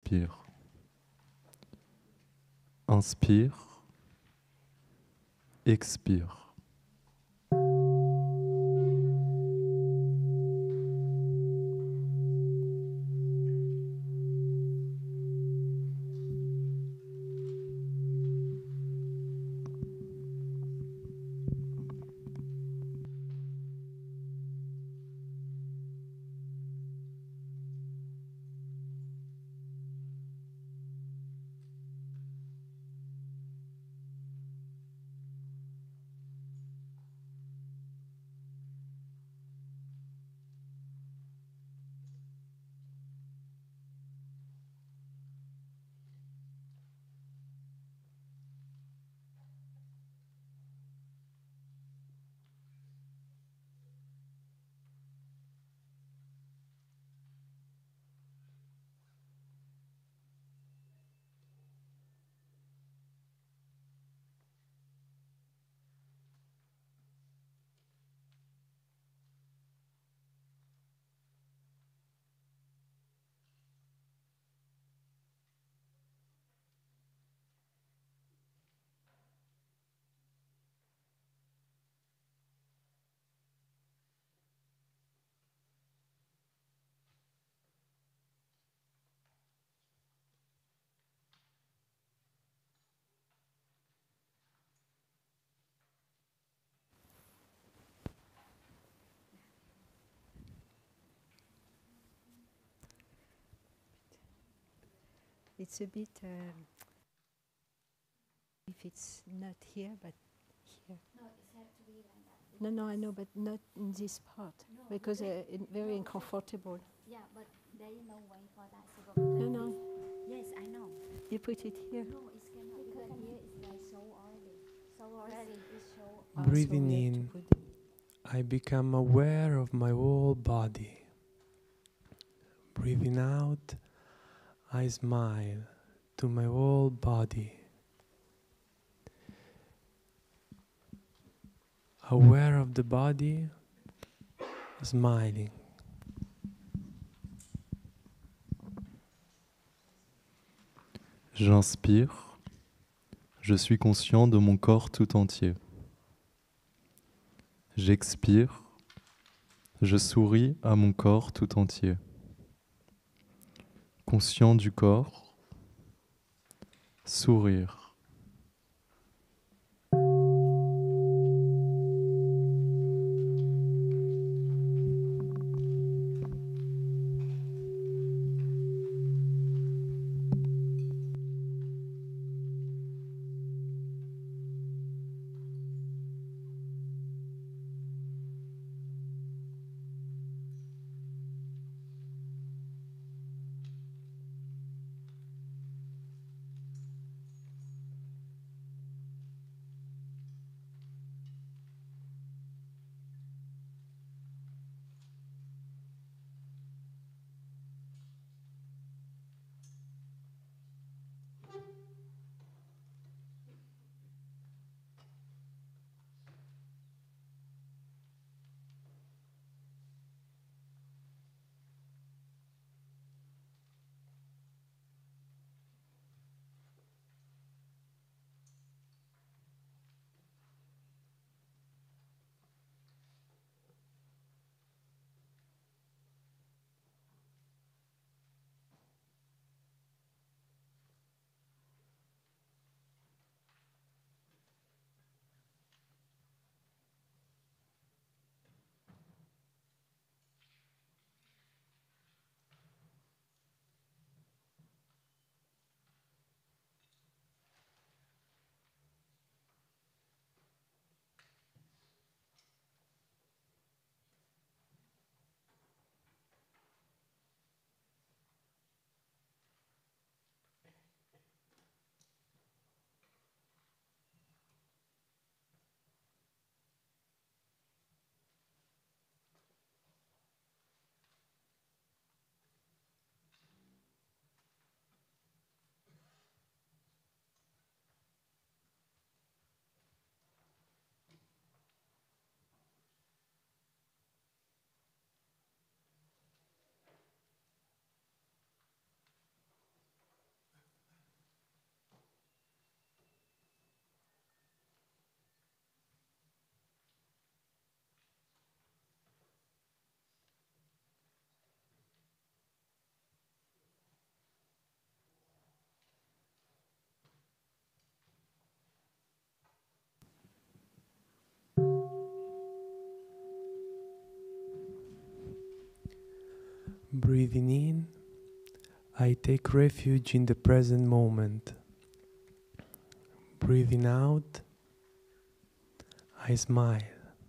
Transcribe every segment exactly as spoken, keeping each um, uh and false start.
Expire. Inspire. Expire. It's a bit, um, if it's not here, but here. No, it has to be like that. No, no, I know, but not in this part, No, because uh, there- it, very no, uncomfortable. Yeah, but there is no way for that. So No, no, yes, I know. you put it here. No, it cannot because here it's like so oily. So oily. It's so Ah, Breathing so we have to in, put it. I become aware of my whole body. Breathing out, I smile to my whole body. Aware of the body, smiling. J'inspire. Je suis conscient de mon corps tout entier. J'expire. Je souris à mon corps tout entier. Conscient du corps. Sourire. Breathing in, I take refuge in the present moment. Breathing out, I smile.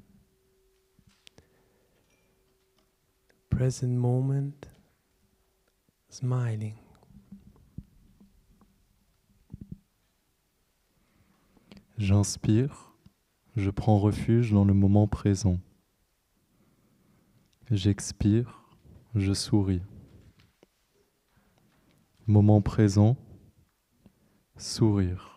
Present moment, smiling. J'inspire, je prends refuge dans le moment présent. J'expire, je souris. Moment présent, sourire.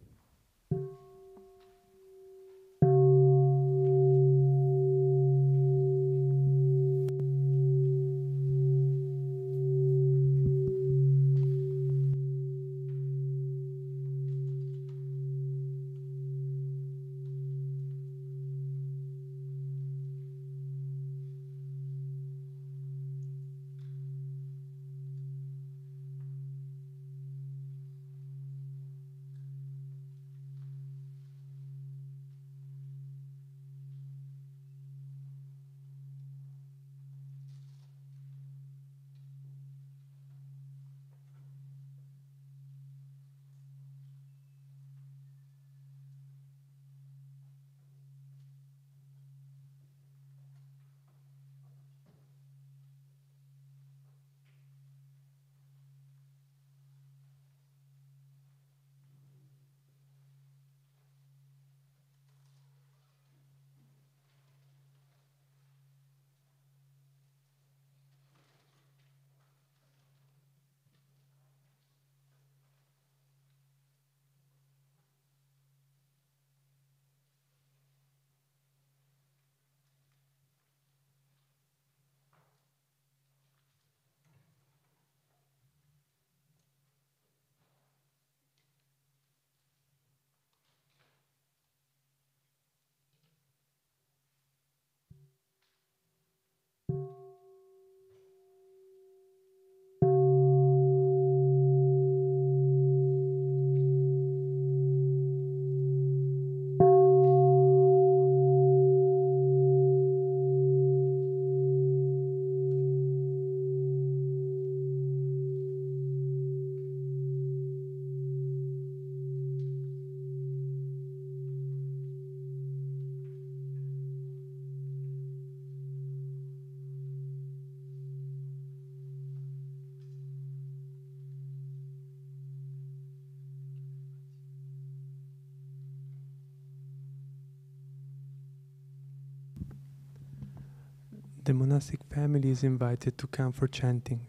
The monastic family is invited to come for chanting.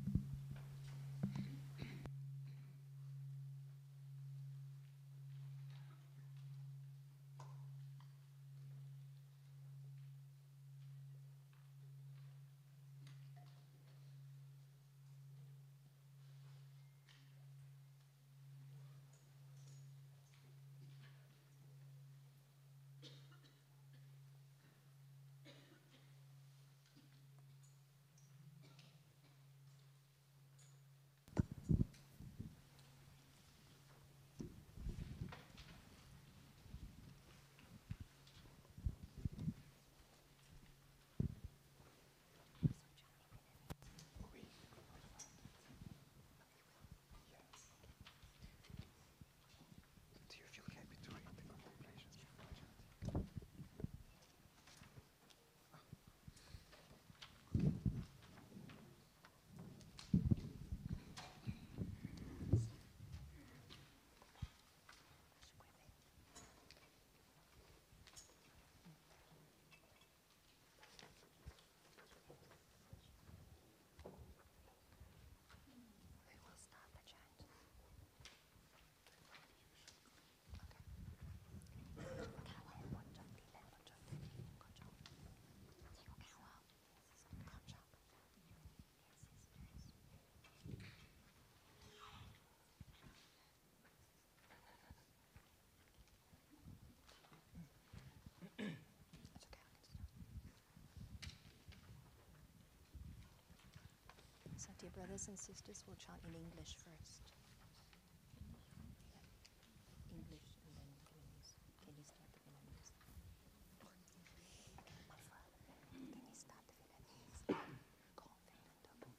So, dear brothers and sisters, we'll chant in English first. Yeah. English and then Vietnamese. Can you start the Vietnamese? Okay, my friend. Can you start the Vietnamese? Con Fernando.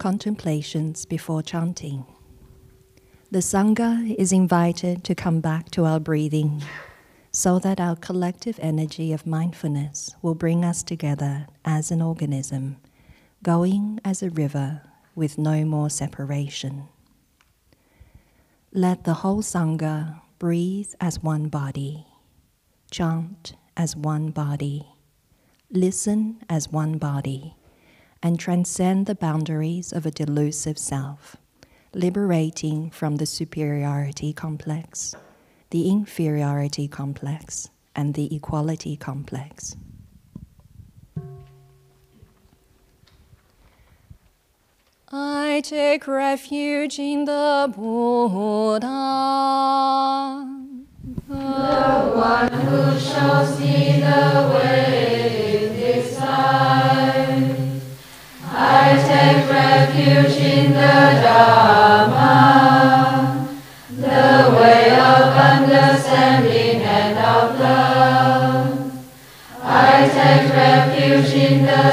contemplations before chanting. The Sangha is invited to come back to our breathing so that our collective energy of mindfulness will bring us together as an organism, going as a river with no more separation. Let the whole Sangha breathe as one body, chant as one body, listen as one body, and transcend the boundaries of a delusive self, liberating from the superiority complex, the inferiority complex, and the equality complex. I take refuge in the Buddha, the one who shows me the way in this life. I take refuge in the Dharma, the way of understanding and of love. I take refuge in the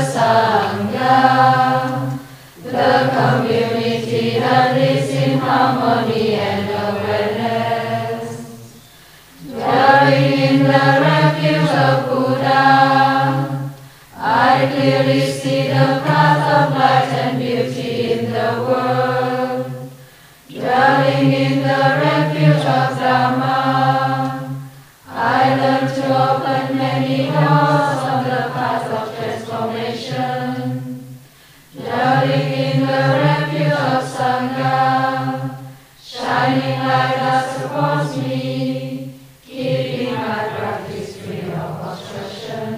Sangha, the community that lives in harmony and awareness. Dwelling in the refuge of Buddha, I clearly see the path of light and beauty in the world. Dwelling in the refuge of Dharma, I learn to open many doors on the path of transformation. Dwelling in the refuge of Sangha, shining light that supports me, keeping my practice free of obstruction.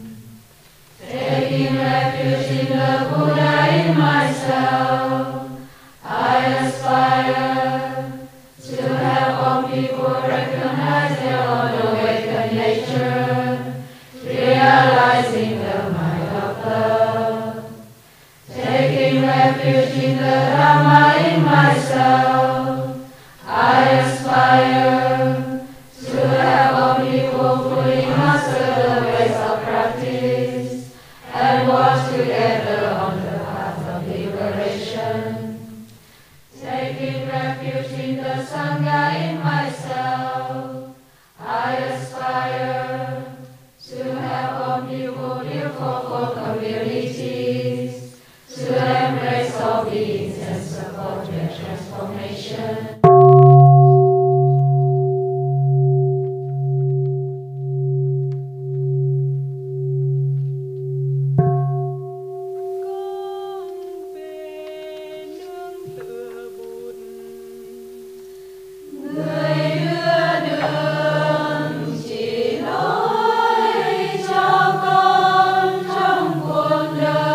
Taking refuge in the Buddha in myself, I aspire to have all people recognize their own awakened nature, realizing the might of love. Taking refuge in the Dhamma in myself, I aspire to have all people fully master the ways of practice and walk together on the path of liberation. Taking refuge in the Sangha in myself, I aspire to have all people beautiful for communities, to embrace all beings and support their transformation. Hãy subscribe cho kênh Ghiền Mì Gõ để không bỏ lỡ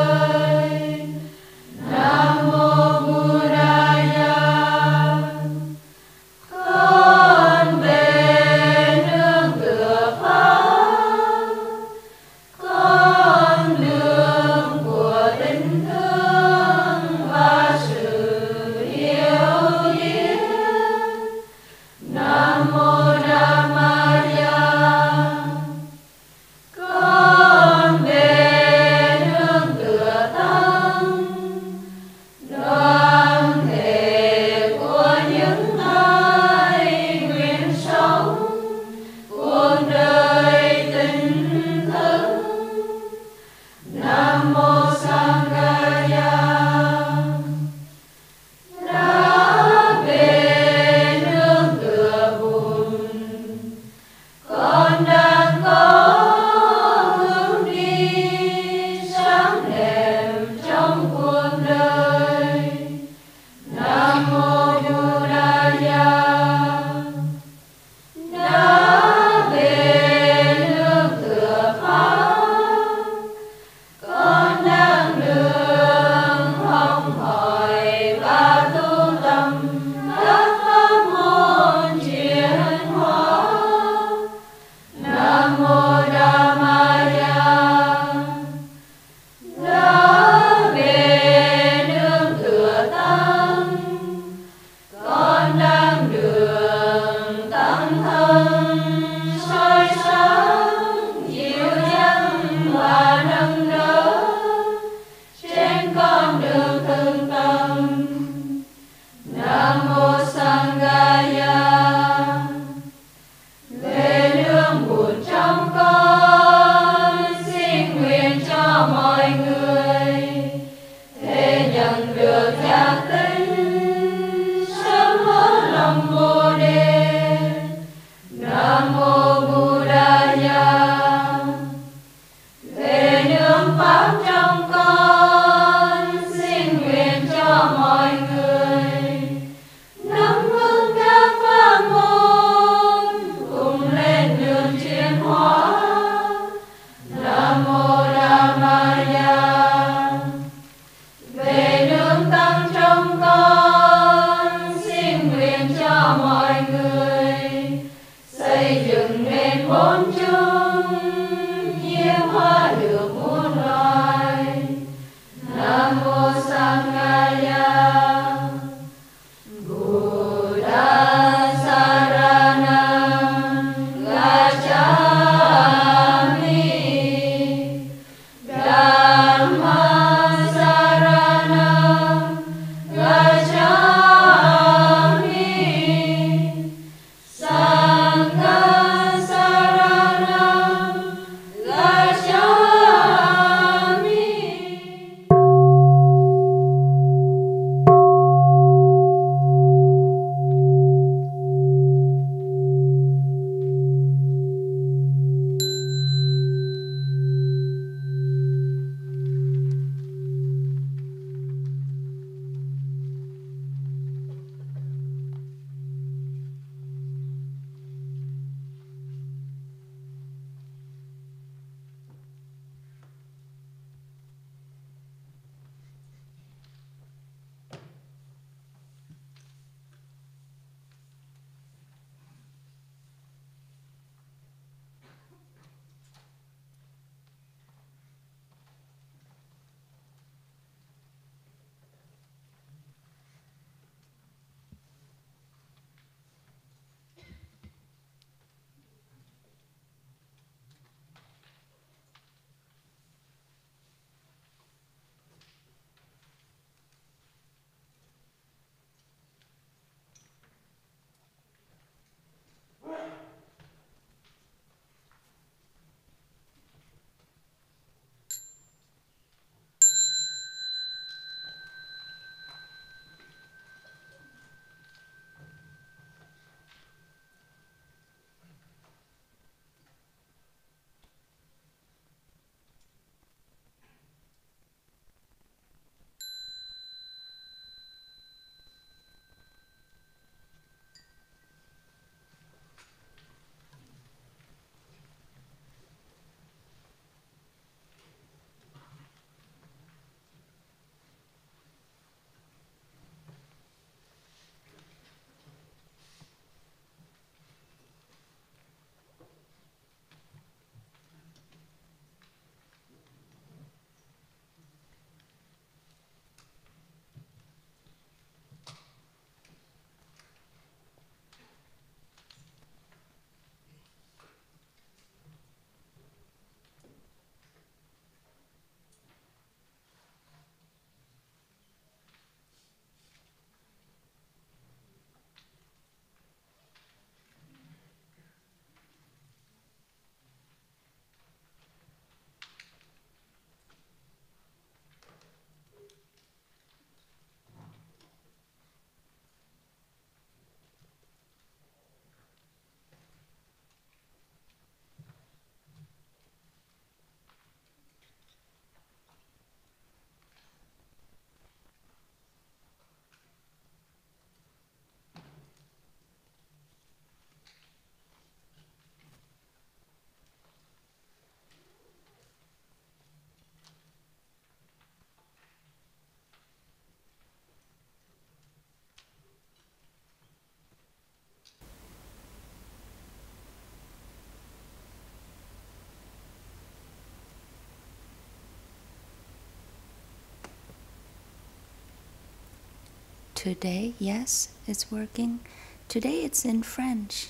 today, yes, it's working. Today it's in French.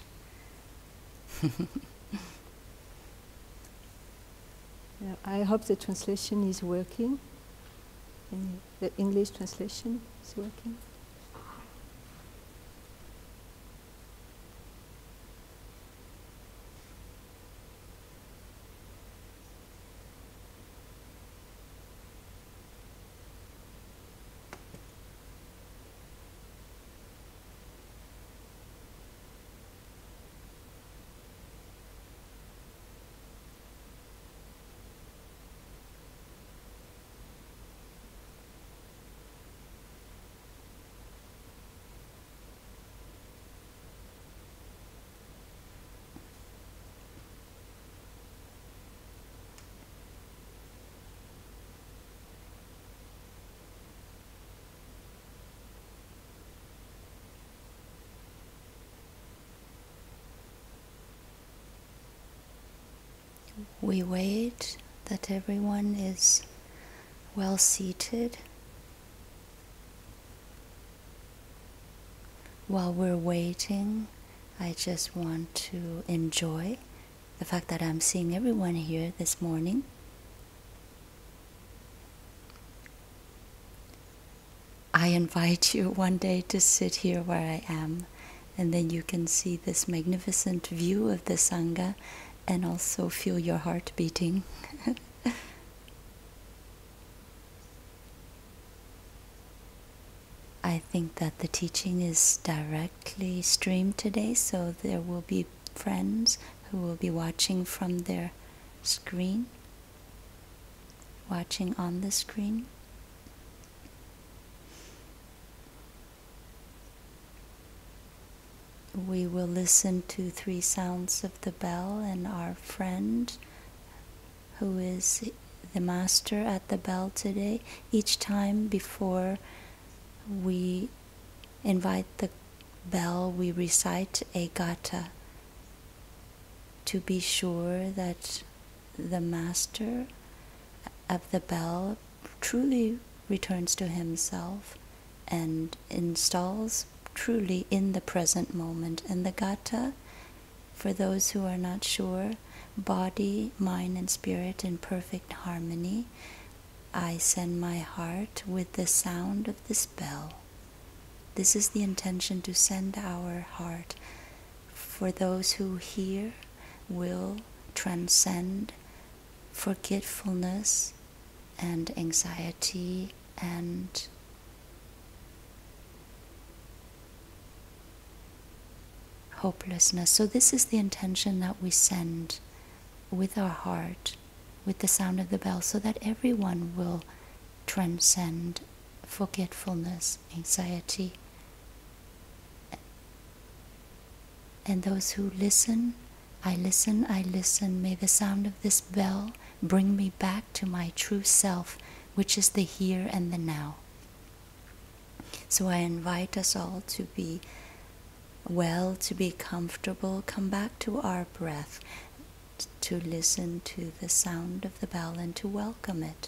Yeah, I hope the translation is working. And the English translation is working. We wait that everyone is well seated. While we're waiting, I just want to enjoy the fact that I'm seeing everyone here this morning. I invite you one day to sit here where I am, and then you can see this magnificent view of the Sangha and also feel your heart beating. I think that the teaching is directly streamed today, so there will be friends who will be watching from their screen, watching on the screen. We will listen to three sounds of the bell, and our friend who is the master at the bell today, each time before we invite the bell, we recite a gatha to be sure that the master of the bell truly returns to himself and installs truly in the present moment. And the gatha, for those who are not sure, body, mind and spirit in perfect harmony. I send my heart with the sound of this bell. This is the intention, to send our heart. For those who hear will transcend forgetfulness and anxiety and hopelessness. So this is the intention that we send with our heart, with the sound of the bell, so that everyone will transcend forgetfulness, anxiety. And those who listen, I listen, I listen. May the sound of this bell bring me back to my true self, which is the here and the now. So I invite us all to be well, to be comfortable, come back to our breath, to listen to the sound of the bell and to welcome it.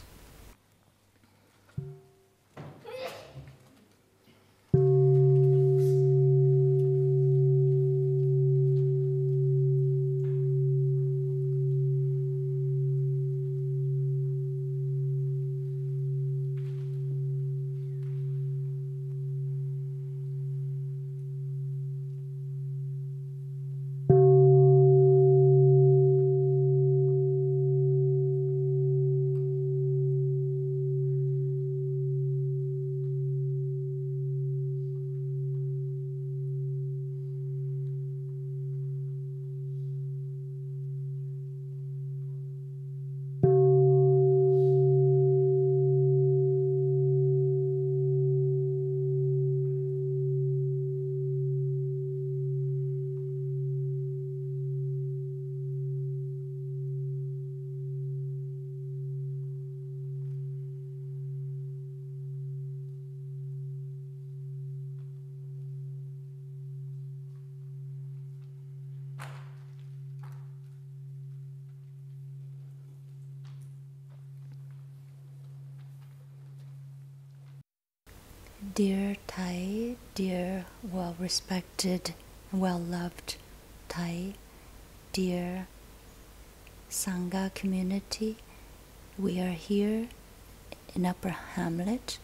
Dear Thai, dear well-respected, well-loved Thai, dear Sangha community, we are here in Upper Hamlet,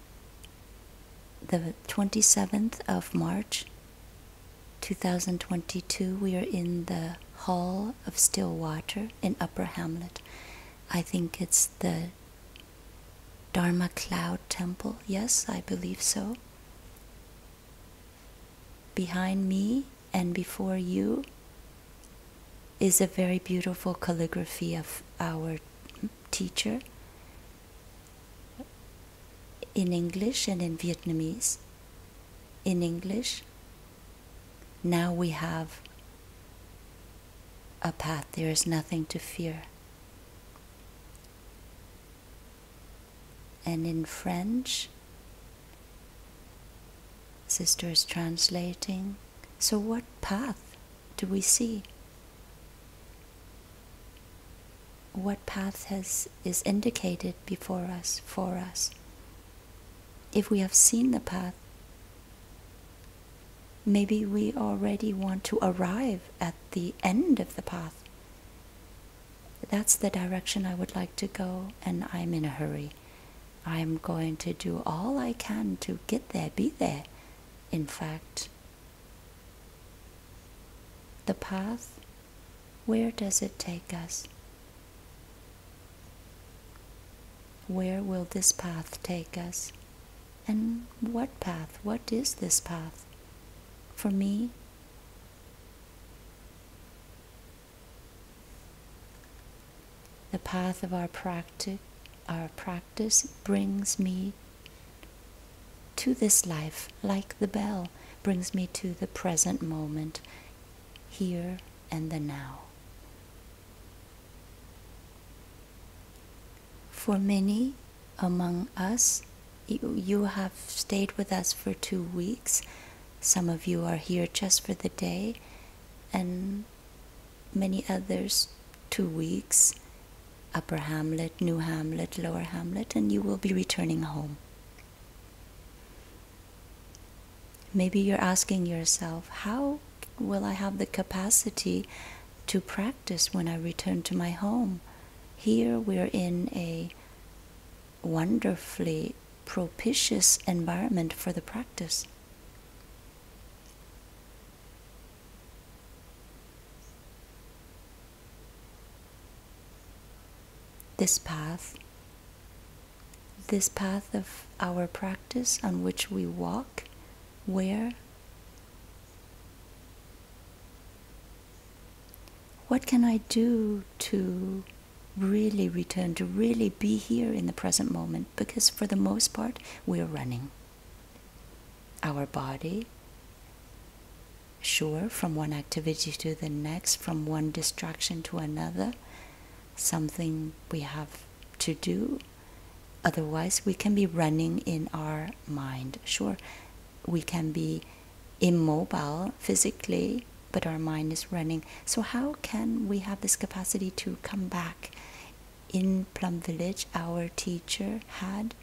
the twenty-seventh of March, two thousand twenty-two. We are in the Hall of Still Water in Upper Hamlet. I think it's the Dharma Cloud Temple. Yes, I believe so. Behind me and before you is a very beautiful calligraphy of our teacher in English and in Vietnamese. In English, now we have a path. There is nothing to fear. And in French, Sister is translating. So what path do we see? What path has is indicated before us, for us? If we have seen the path, maybe we already want to arrive at the end of the path. That's the direction I would like to go, and I'm in a hurry. I'm going to do all I can to get there, be there. In fact, the path, where does it take us? Where will this path take us? And what path? What is this path? For me, the path of our practice Our practice brings me to this life, like the bell, brings me to the present moment, here and the now. For many among us, you, you have stayed with us for two weeks. Some of you are here just for the day, and many others two weeks. Upper Hamlet, New Hamlet, Lower Hamlet, and you will be returning home. Maybe you're asking yourself, how will I have the capacity to practice when I return to my home? Here we're in a wonderfully propitious environment for the practice. This path, this path of our practice on which we walk, where? What can I do to really return, to really be here in the present moment? Because for the most part, we're running. Our body, sure, from one activity to the next, from one distraction to another, something we have to do. Otherwise, we can be running in our mind. Sure, we can be immobile physically, but our mind is running. So how can we have this capacity to come back? In Plum Village, our teacher had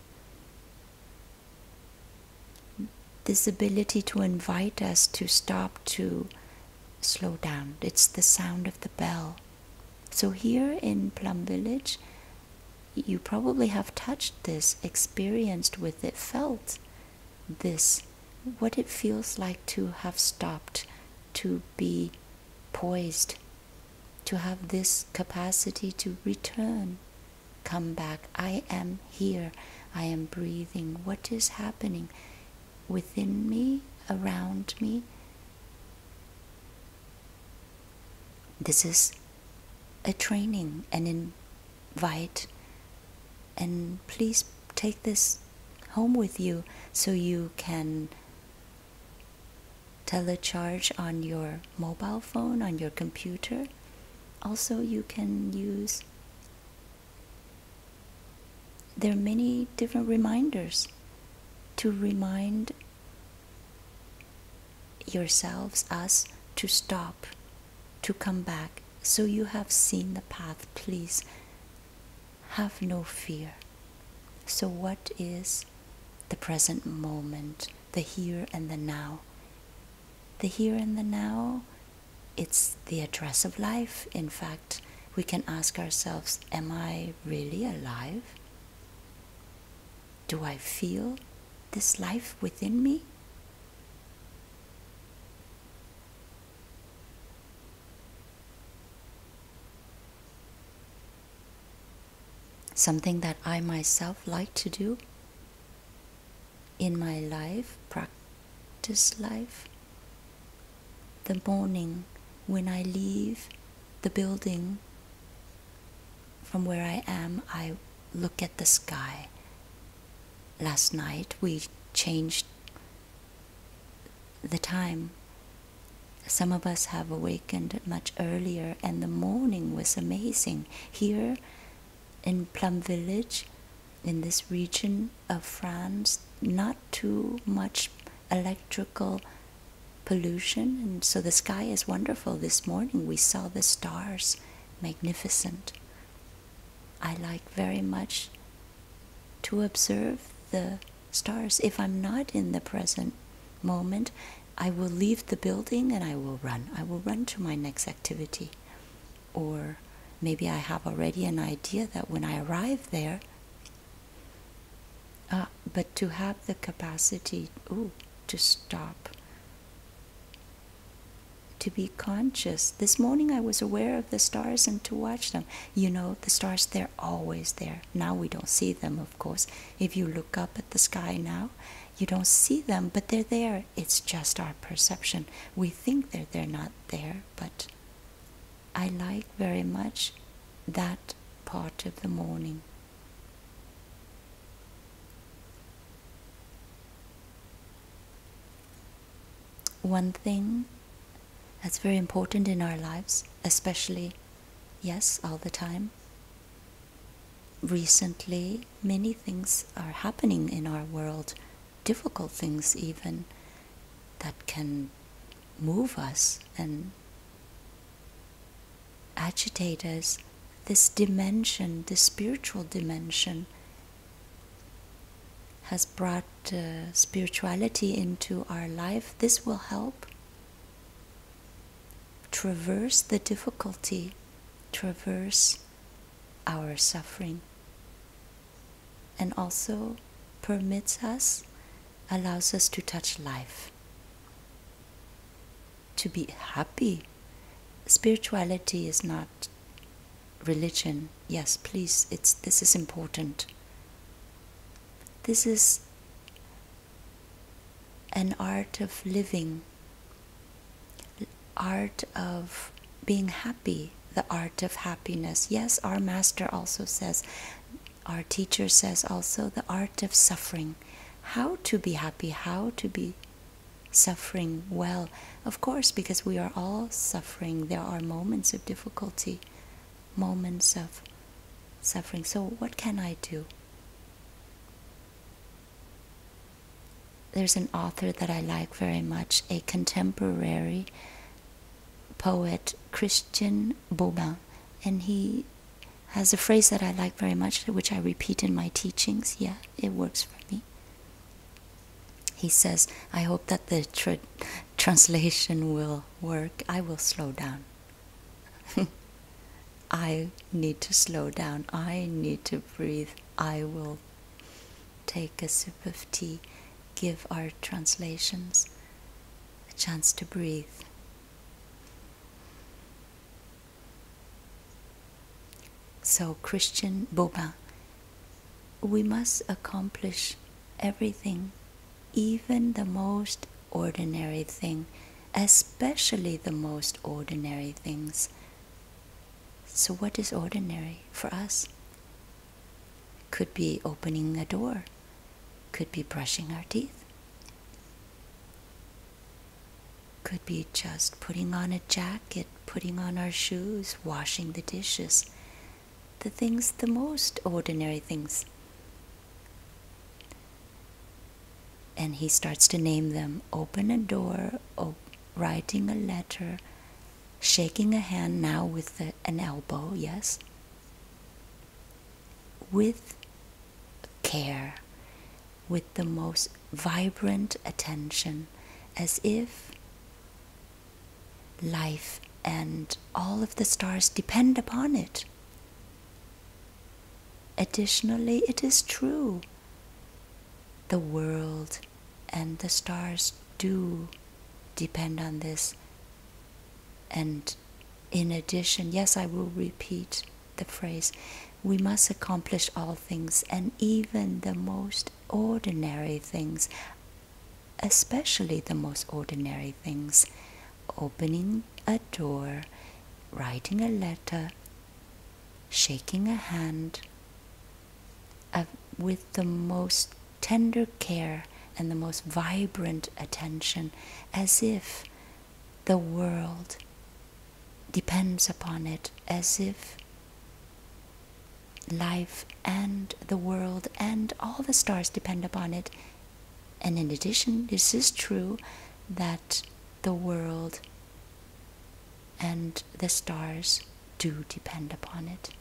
this ability to invite us to stop, to slow down. It's the sound of the bell. So here in Plum Village, you probably have touched this, experienced with it, felt this, what it feels like to have stopped, to be poised, to have this capacity to return, come back. I am here, I am breathing. What is happening within me, around me? This is a training, an invite, and please take this home with you so you can telecharge on your mobile phone, on your computer. Also, you can use, there are many different reminders to remind yourselves, us, to stop, to come back. So you have seen the path, please have no fear. So what is the present moment, the here and the now. The here and the now, it's the address of life. In fact, we can ask ourselves, am I really alive? Do I feel this life within me? Something that I myself like to do in my life, practice life. The morning when I leave the building from where I am, I look at the sky. Last night we changed the time. Some of us have awakened much earlier, and the morning was amazing. Here in Plum Village, in this region of France, not too much electrical pollution, and so the sky is wonderful. This morning we saw the stars, magnificent. I like very much to observe the stars. If I'm not in the present moment, I will leave the building and I will run. I will run to my next activity. Or maybe I have already an idea that when I arrive there, uh, but to have the capacity ooh, to stop, to be conscious. This morning I was aware of the stars and to watch them. You know, the stars, they're always there. Now we don't see them, of course. If you look up at the sky now, you don't see them, but they're there. It's just our perception. We think that they're not there, but I like very much that part of the morning. One thing that's very important in our lives, especially, yes, all the time. Recently, many things are happening in our world, difficult things even, that can move us and agitate us. This dimension, this spiritual dimension, has brought uh, spirituality into our life. This will help traverse the difficulty, traverse our suffering, and also permits us, allows us to touch life, to be happy. Spirituality is not religion. Yes, please, it's this is important. This is an art of living, art of being happy, the art of happiness. Yes, our master also says, our teacher says also, the art of suffering. How to be happy, how to be suffering well. Of course, because we are all suffering. There are moments of difficulty, moments of suffering. So what can I do? There's an author that I like very much, a contemporary poet, Christian Bobin, and he has a phrase that I like very much, which I repeat in my teachings. Yeah, it works for me. He says, I hope that the tra- translation will work. I will slow down. I need to slow down. I need to breathe. I will take a sip of tea. Give our translations a chance to breathe. So, Christian Bobin, we must accomplish everything, even the most ordinary thing, especially the most ordinary things. So what is ordinary for us? Could be opening a door, could be brushing our teeth, could be just putting on a jacket, putting on our shoes, washing the dishes. The things, the most ordinary things. And he starts to name them. Open a door, op- writing a letter, shaking a hand, now with the, an elbow, yes. With care, with the most vibrant attention, as if life and all of the stars depend upon it. Additionally, it is true, the world and the stars do depend on this. And in addition, yes, I will repeat the phrase, we must accomplish all things, and even the most ordinary things, especially the most ordinary things, opening a door, writing a letter, shaking a hand, uh, with the most tender care and the most vibrant attention, as if the world depends upon it, as if life and the world and all the stars depend upon it. And in addition, this is true that the world and the stars do depend upon it.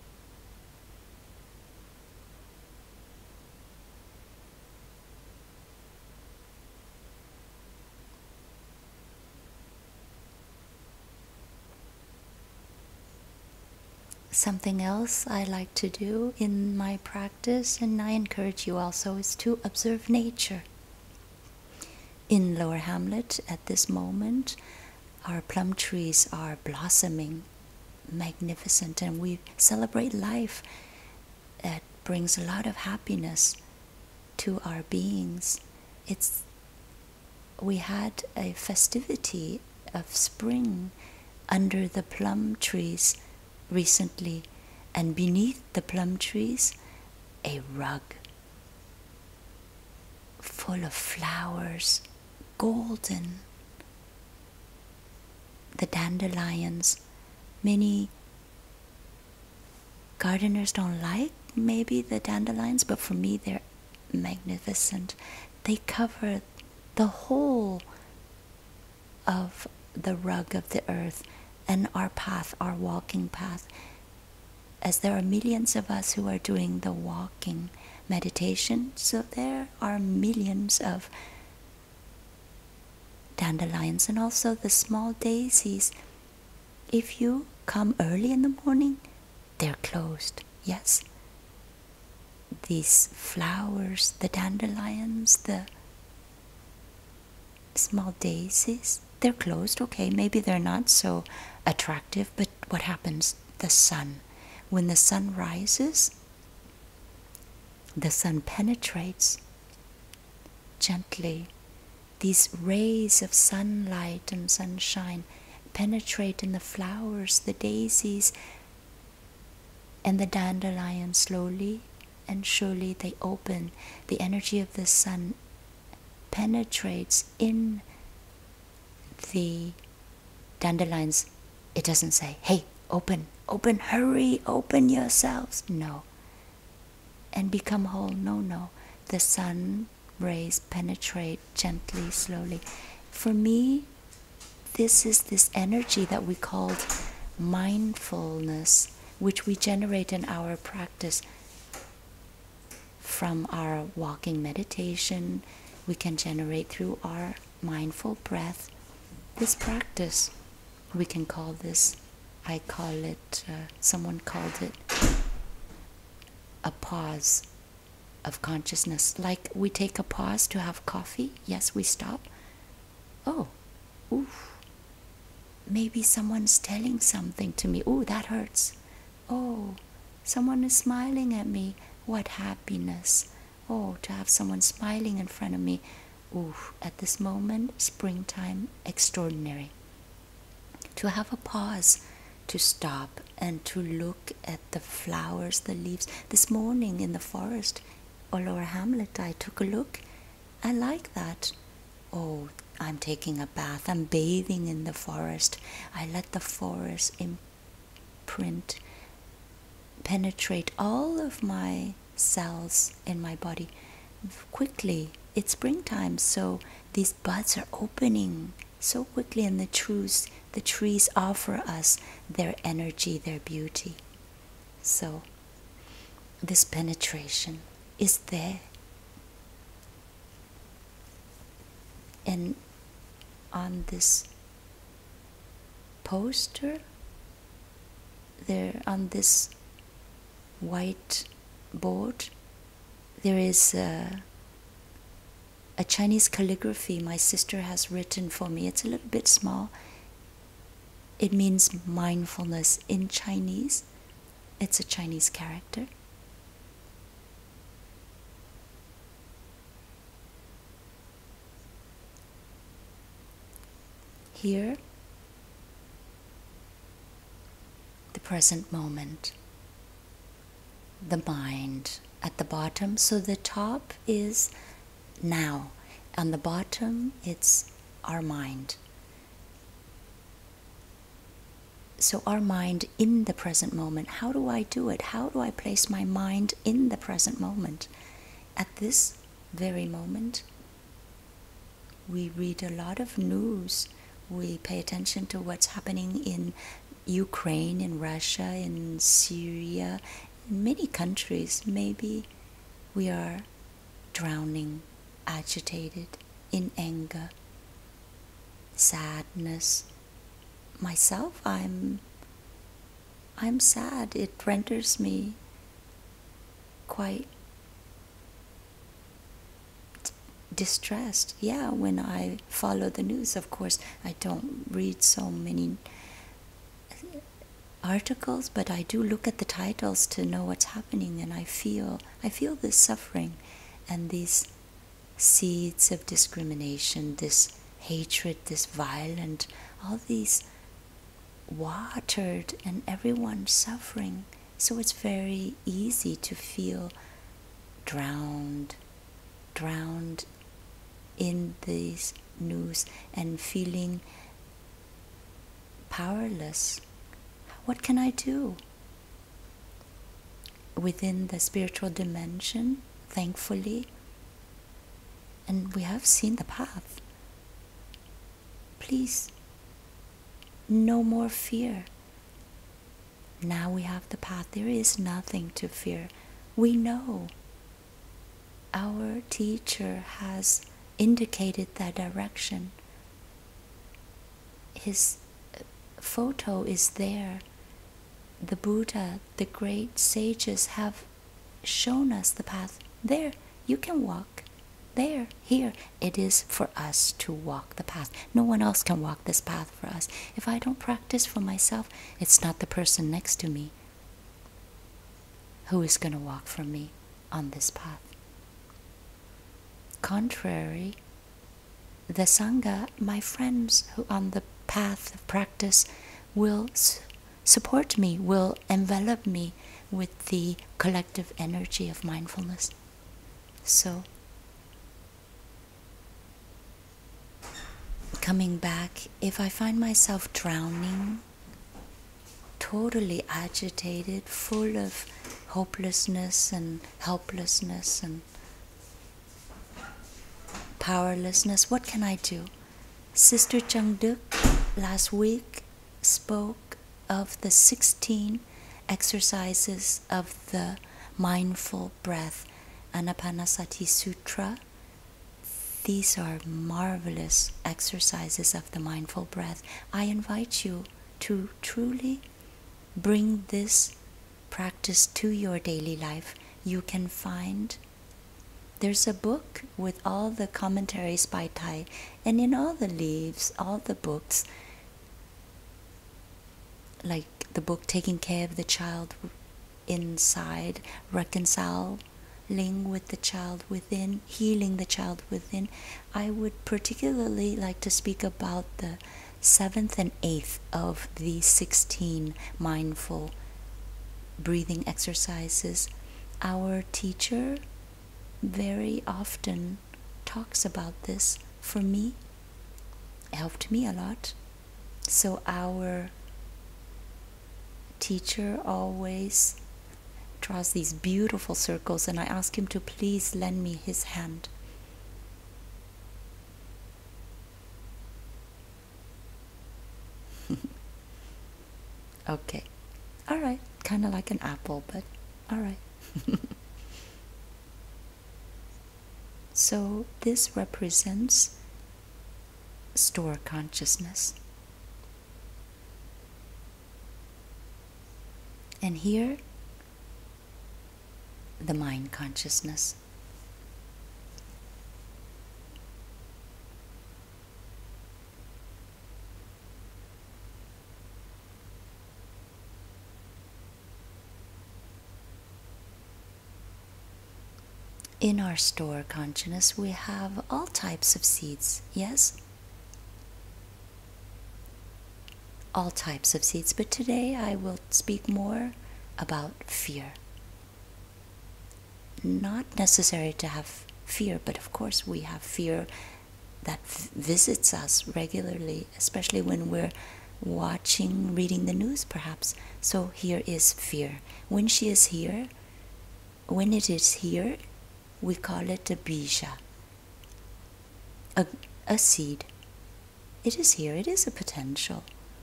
Something else I like to do in my practice, and I encourage you also, is to observe nature. In Lower Hamlet at this moment, our plum trees are blossoming, magnificent, and we celebrate life. That brings a lot of happiness to our beings. It's we had a festivity of spring under the plum trees recently, and beneath the plum trees, a rug full of flowers, golden. The dandelions, many gardeners don't like maybe the dandelions, but for me they're magnificent. They cover the whole of the rug of the earth and our path, our walking path. As there are millions of us who are doing the walking meditation, so there are millions of dandelions, and also the small daisies. If you come early in the morning, they're closed. Yes, these flowers, the dandelions, the small daisies, they're closed. Okay, maybe they're not so attractive, but what happens? The sun. When the sun rises, the sun penetrates gently. These rays of sunlight and sunshine penetrate in the flowers, the daisies, and the dandelions. Slowly and surely they open. The energy of the sun penetrates in the dandelions. It doesn't say, hey, open, open, hurry, open yourselves. No. And become whole. No, no. The sun rays penetrate gently, slowly. For me, this is this energy that we called mindfulness, which we generate in our practice. From our walking meditation, we can generate through our mindful breath this practice. We can call this, I call it, uh, someone called it a pause of consciousness. Like we take a pause to have coffee. Yes, we stop. Oh, oof. Maybe someone's telling something to me. Oh, that hurts. Oh, someone is smiling at me. What happiness. Oh, to have someone smiling in front of me. Oof, at this moment, springtime, extraordinary. To have a pause, to stop and to look at the flowers, the leaves. This morning in the forest, or Lower Hamlet, I took a look. I like that. Oh, I'm taking a bath. I'm bathing in the forest. I let the forest imprint, penetrate all of my cells in my body. Quickly, it's springtime, so these buds are opening so quickly, and the trees, the trees offer us their energy, their beauty. So, this penetration is there. And on this poster, there on this white board, there is a, a Chinese calligraphy my sister has written for me. It's a little bit small. It means mindfulness in Chinese. It's a Chinese character. Here, the present moment, the mind at the bottom. So the top is now. On the bottom, it's our mind. So our mind in the present moment. How do I do it? How do I place my mind in the present moment? At this very moment, we read a lot of news. We pay attention to what's happening in Ukraine, in Russia, in Syria, in many countries. Maybe we are drowning, agitated, in anger, sadness. Myself, I'm I'm sad. It renders me quite distressed. Yeah, when I follow the news, of course, I don't read so many articles, but I do look at the titles to know what's happening, and I feel I feel this suffering and these seeds of discrimination, this hatred, this violent, all these watered, and everyone suffering. So it's very easy to feel drowned, drowned in these news and feeling powerless. What can I do? Within the spiritual dimension, thankfully, and we have seen the path. Please, no more fear. Now we have the path. There is nothing to fear. We know. Our teacher has indicated that direction. His photo is there. The Buddha, the great sages have shown us the path. There, you can walk. There, here, it is for us to walk the path. No one else can walk this path for us. If I don't practice for myself, it's not the person next to me who is going to walk for me on this path. Contrary, the Sangha, my friends who on the path of practice, will s- support me, will envelop me with the collective energy of mindfulness. So, coming back, if I find myself drowning, totally agitated, full of hopelessness and helplessness and powerlessness, what can I do? Sister Chung Duk last week spoke of the sixteen exercises of the mindful breath, Anapanasati Sutra. These are marvelous exercises of the mindful breath. I invite you to truly bring this practice to your daily life. You can find, there's a book with all the commentaries by Thai, and in all the leaves, all the books, like the book Taking Care of the Child Inside, Reconciling with the Child Within, Healing the Child Within, I would particularly like to speak about the seventh and eighth of the sixteen mindful breathing exercises. Our teacher very often talks about this. For me, it helped me a lot. So our teacher always draws these beautiful circles, and I ask him to please lend me his hand. Okay. All right. Kind of like an apple, but all right. So this represents store consciousness. And here, the mind consciousness. In our store consciousness, we have all types of seeds, yes? All types of seeds, but today I will speak more about fear. Not necessary to have fear, but of course we have fear that v- visits us regularly, especially when we're watching, reading the news perhaps. So here is fear. When she is here, when it is here, we call it a bija, a, a seed. It is here, it is a potential.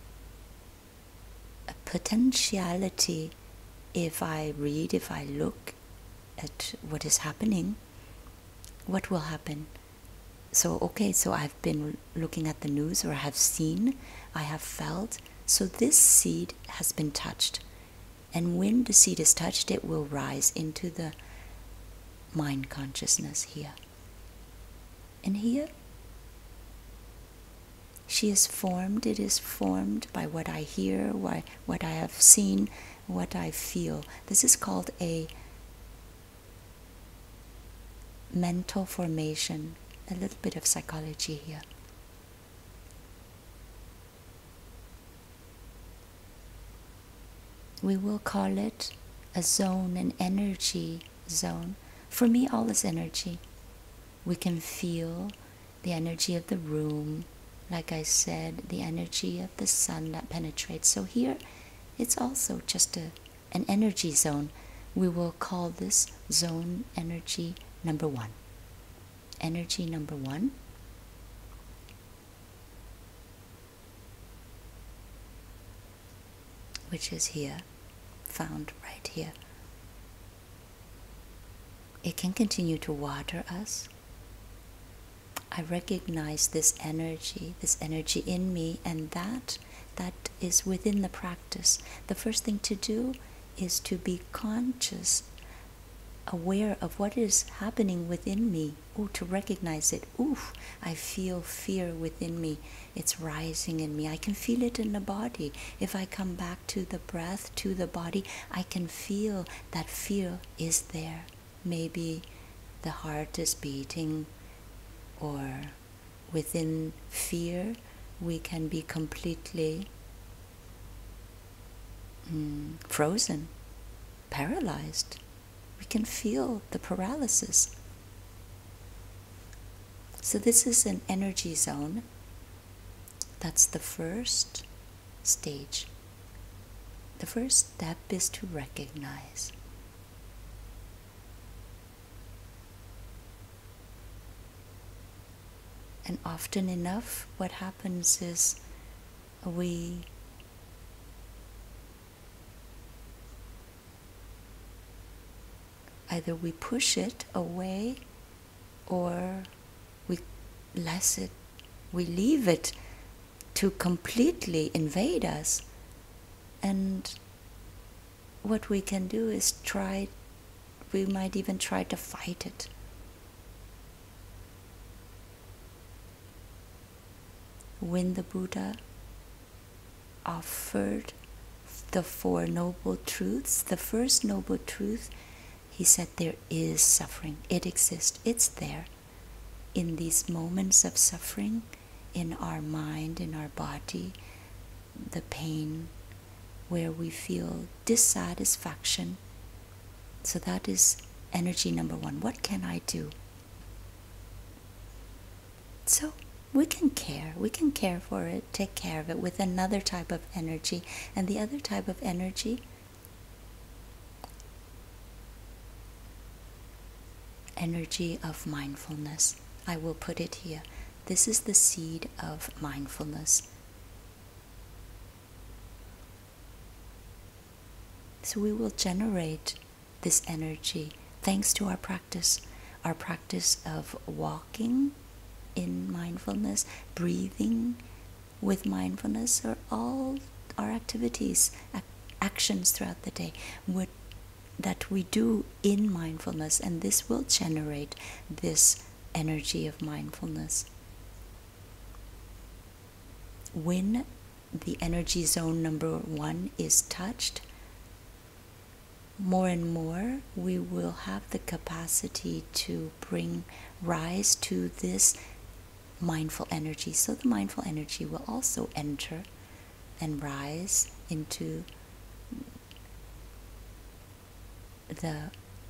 A potentiality, if I read, if I look at what is happening, what will happen? So, okay, so I've been looking at the news, or I have seen, I have felt, so this seed has been touched. And when the seed is touched, it will rise into the mind consciousness here. And here, she is formed, it is formed by what I hear, why, what I have seen, what I feel. This is called a mental formation, a little bit of psychology here. We will call it a zone, an energy zone. For me, all is energy. We can feel the energy of the room, like I said, the energy of the sun that penetrates. So here, it's also just a, an energy zone. We will call this zone energy number one. Energy number one. Which is here, found right here. It can continue to water us. I recognize this energy, this energy in me, and that that is within the practice. The first thing to do is to be conscious, aware of what is happening within me. Oh, to recognize it. Oof, I feel fear within me. It's rising in me. I can feel it in the body. If I come back to the breath, to the body, I can feel that fear is there. Maybe the heart is beating, or within fear we can be completely mm, frozen, paralyzed. We can feel the paralysis. So this is an energy zone. That's the first stage. The first step is to recognize. And often enough, what happens is we either we push it away, or we let it, we leave it to completely invade us. And what we can do is try, we might even try to fight it. When the Buddha offered the Four Noble Truths, the first noble truth, he said there is suffering. It exists. It's there. In these moments of suffering, in our mind, in our body, the pain, where we feel dissatisfaction. So that is energy number one. What can I do? So we can care, we can care for it, take care of it with another type of energy. And the other type of energy, energy of mindfulness. I will put it here. This is the seed of mindfulness. So we will generate this energy thanks to our practice, our practice of walking, in mindfulness, breathing with mindfulness, or all our activities, ac- actions throughout the day would, that we do in mindfulness, and this will generate this energy of mindfulness. When the energy zone number one is touched, more and more we will have the capacity to bring rise to this mindful energy. So the mindful energy will also enter and rise into the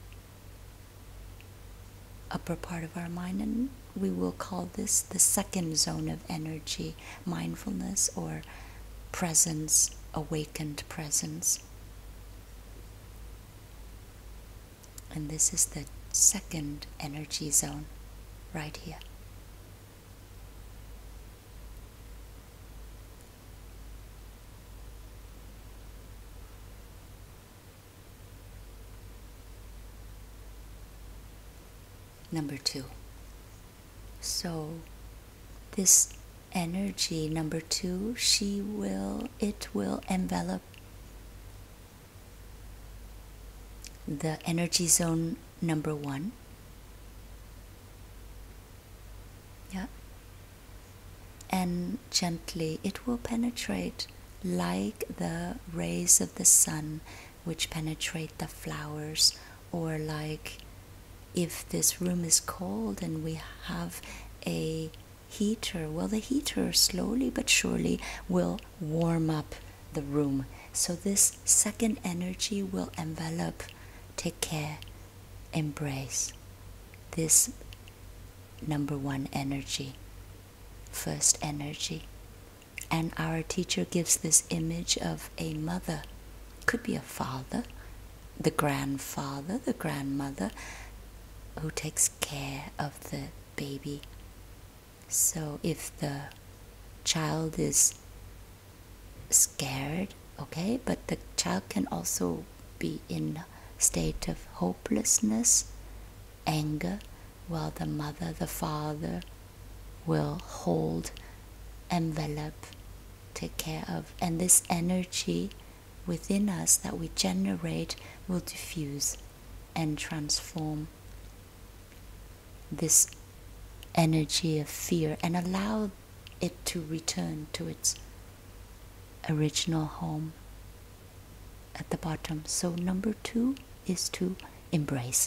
upper part of our mind, and we will call this the second zone of energy, mindfulness or presence, awakened presence. And this is the second energy zone right here. Number two. So this energy number two, she will, it will envelop the energy zone number one. Yeah. And gently it will penetrate like the rays of the sun which penetrate the flowers, or like if this room is cold and we have a heater, well, the heater slowly but surely will warm up the room. So this second energy will envelop, take care, embrace this number one energy, first energy. And our teacher gives this image of a mother, could be a father, the grandfather, the grandmother, who takes care of the baby. So if the child is scared, okay, but the child can also be in a state of hopelessness, anger, while the mother, the father will hold, envelop, take care of. And this energy within us that we generate will diffuse and transform this energy of fear and allow it to return to its original home at the bottom. So number two is to embrace.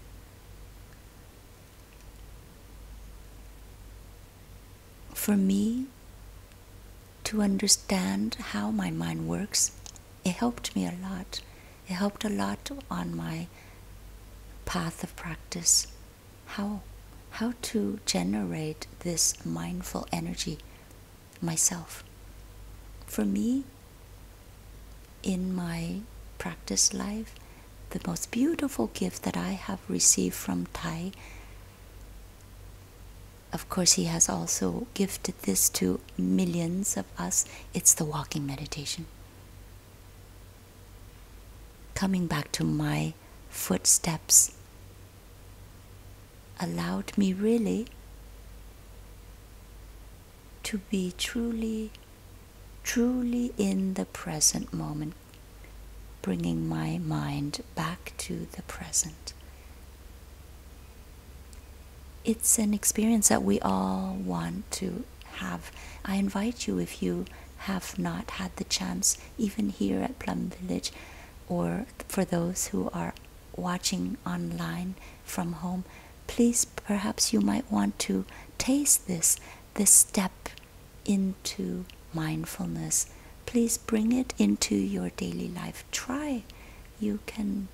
For me, to understand how my mind works, it helped me a lot. It helped a lot on my path of practice. How how to generate this mindful energy myself. For me, in my practice life, the most beautiful gift that I have received from Thay, of course he has also gifted this to millions of us, it's the walking meditation. Coming back to my footsteps allowed me really to be truly, truly in the present moment, bringing my mind back to the present. It's an experience that we all want to have. I invite you, if you have not had the chance, even here at Plum Village, or for those who are watching online from home, please, perhaps you might want to taste this, this step into mindfulness. Please bring it into your daily life. Try. You can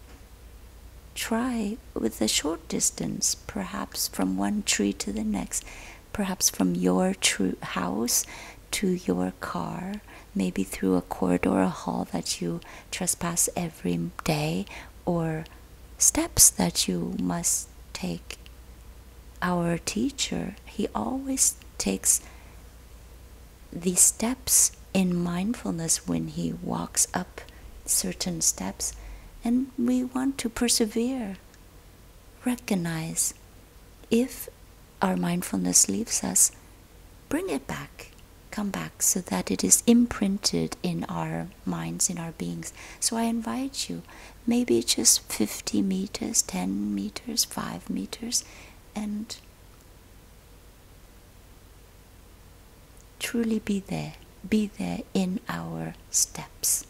try with a short distance, perhaps from one tree to the next, perhaps from your tr- house to your car, maybe through a corridor, a hall that you trespass every day, or steps that you must take. Our teacher, he always takes these steps in mindfulness when he walks up certain steps, and we want to persevere. Recognize if our mindfulness leaves us, bring it back, come back, so that it is imprinted in our minds, in our beings. So I invite you, maybe just fifty meters, ten meters, five meters, and truly be there, be there in our steps.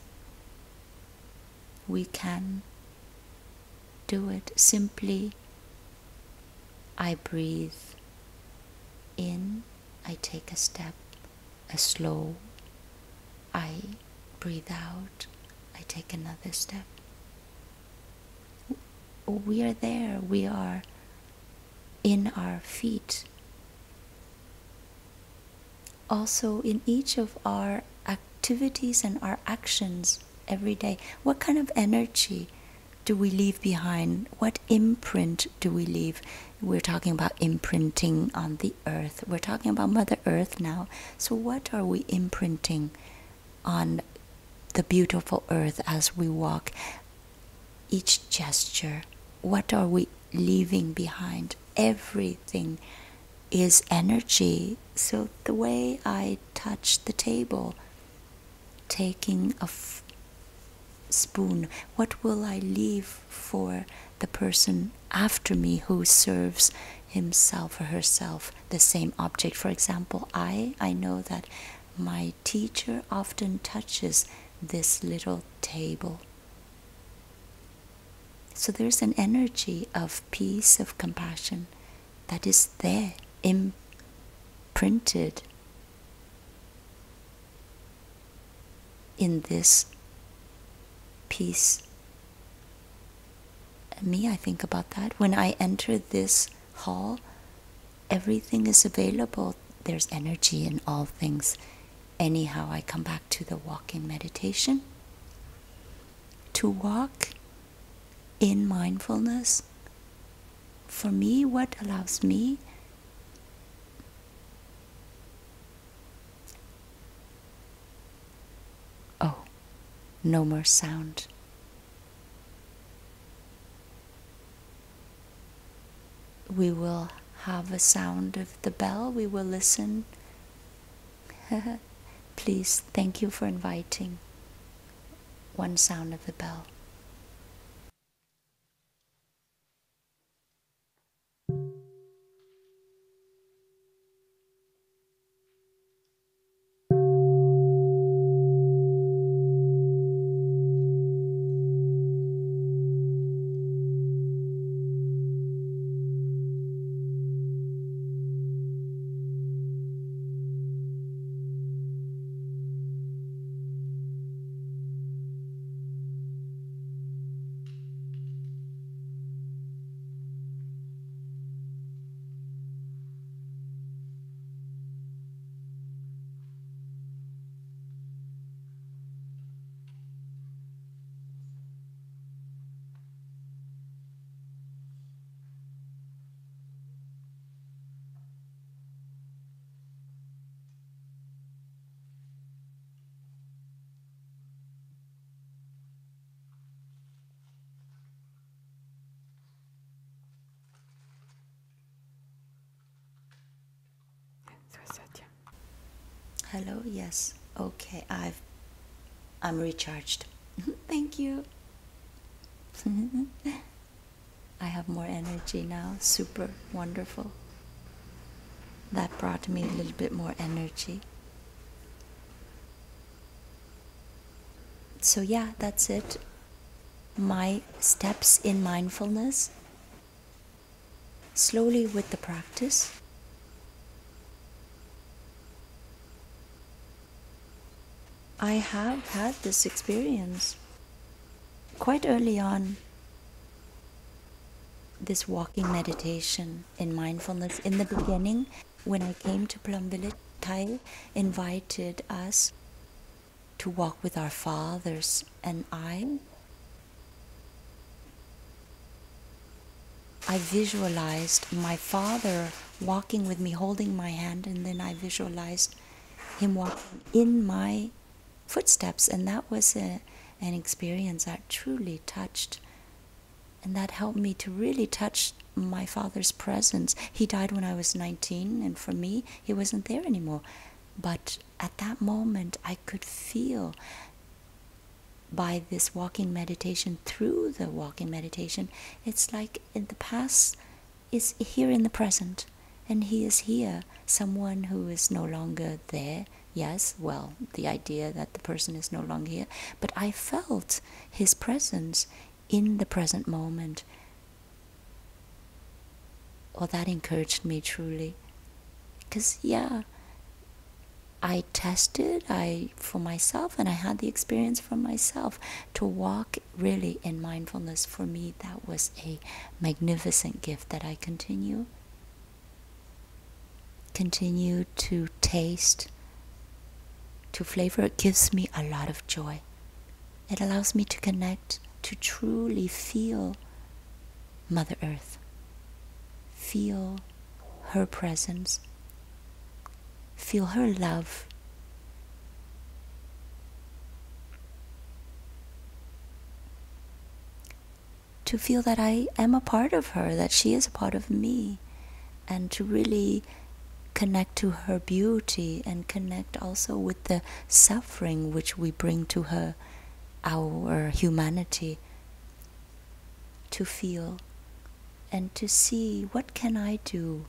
We can do it simply. I breathe in, I take a step, a slow. I breathe out, I take another step. We are there, we are in our feet. Also, in each of our activities and our actions every day, what kind of energy do we leave behind? What imprint do we leave? We're talking about imprinting on the earth. We're talking about Mother Earth now. So what are we imprinting on the beautiful earth as we walk? Each gesture, what are we leaving behind? Everything is energy. So the way I touch the table, taking a f- spoon, what will I leave for the person after me who serves himself or herself the same object? For example, I, I know that my teacher often touches this little table. So there's an energy of peace, of compassion that is there, imprinted in this piece. Me, I think about that. When I enter this hall, everything is available. There's energy in all things. Anyhow, I come back to the walking meditation. To walk in mindfulness, for me, what allows me oh, no more sound. We will have a sound of the bell. We will listen. Please, thank you for inviting. One sound of the bell. Hello, yes. Okay, I've I'm recharged. Thank you. I have more energy now. Super wonderful. That brought me a little bit more energy. So yeah, that's it. My steps in mindfulness. Slowly with the practice. I have had this experience quite early on, this walking meditation in mindfulness. In the beginning, when I came to Plum Village, Thai invited us to walk with our fathers, and I I visualized my father walking with me, holding my hand, and then I visualized him walking in my footsteps, and that was a, an experience that truly touched, and that helped me to really touch my father's presence. He died when I was nineteen, and for me, he wasn't there anymore. But at that moment, I could feel by this walking meditation, through the walking meditation, it's like in the past is here in the present, and he is here, someone who is no longer there. Yes, well, the idea that the person is no longer here, but I felt his presence in the present moment. Well, that encouraged me truly, because yeah, I tested I for myself, and I had the experience for myself to walk really in mindfulness. For me, that was a magnificent gift that I continue continue to taste, to flavor. It gives me a lot of joy. It allows me to connect, to truly feel Mother Earth, feel her presence, feel her love. To feel that I am a part of her, that she is a part of me, and to really connect to her beauty and connect also with the suffering which we bring to her, our humanity, to feel and to see, what can I do?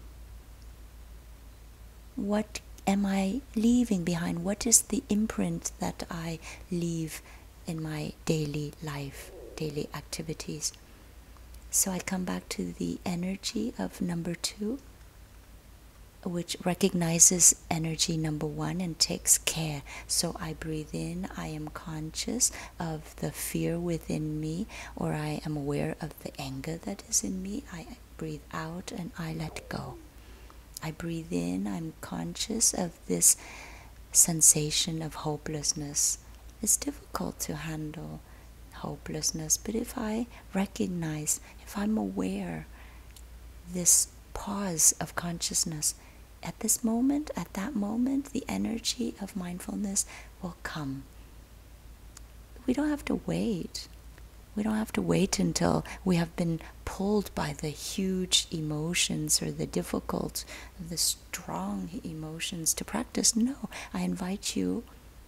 What am I leaving behind? What is the imprint that I leave in my daily life, daily activities? So I come back to the energy of number two, which recognizes energy number one and takes care. So I breathe in, I am conscious of the fear within me, or I am aware of the anger that is in me. I breathe out and I let go. I breathe in, I'm conscious of this sensation of hopelessness. It's difficult to handle hopelessness, but if I recognize, if I'm aware, this pause of consciousness, at this moment, at that moment, the energy of mindfulness will come. We don't have to wait. We don't have to wait until we have been pulled by the huge emotions or the difficult, the strong emotions to practice. No, I invite you,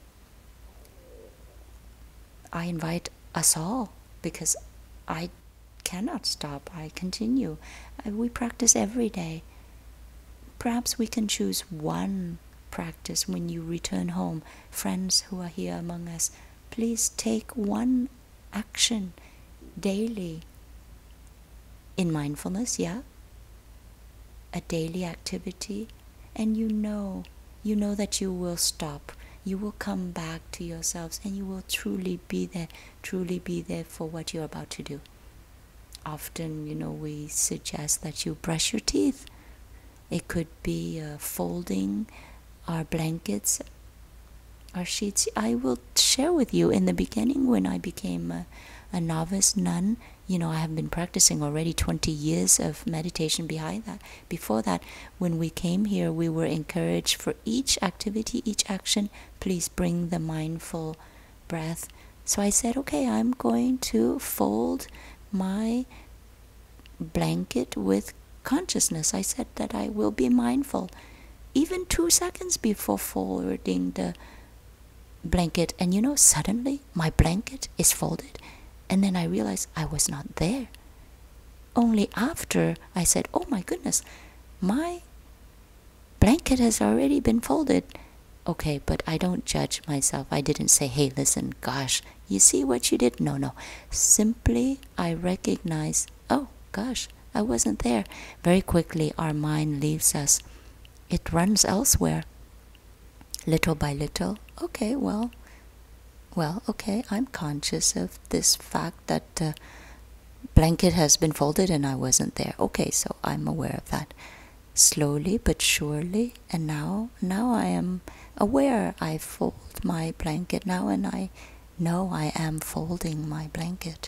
I invite us all, because I cannot stop. I continue. I, we practice every day. Perhaps we can choose one practice when you return home. Friends who are here among us, please take one action daily in mindfulness, yeah? A daily activity, and you know, you know that you will stop. You will come back to yourselves, and you will truly be there, truly be there for what you're about to do. Often, you know, we suggest that you brush your teeth. It could be uh, folding our blankets, our sheets. I will share with you, in the beginning when I became a, a novice nun, you know, I have been practicing already twenty years of meditation behind that. Before that, when we came here, we were encouraged for each activity, each action, please bring the mindful breath. So I said, okay, I'm going to fold my blanket with consciousness. I said that I will be mindful even two seconds before folding the blanket, and you know, suddenly my blanket is folded, and then I realized I was not there. Only after I said, oh my goodness, my blanket has already been folded. Okay, but I don't judge myself. I didn't say, hey, listen, gosh, you see what you did? No, no. Simply I recognize, oh gosh, I wasn't there. Very quickly our mind leaves us. It runs elsewhere. Little by little, okay, well, well, okay, I'm conscious of this fact that the uh, blanket has been folded and I wasn't there. Okay, so I'm aware of that. Slowly but surely, and now, now I am aware. I fold my blanket now, and I know I am folding my blanket.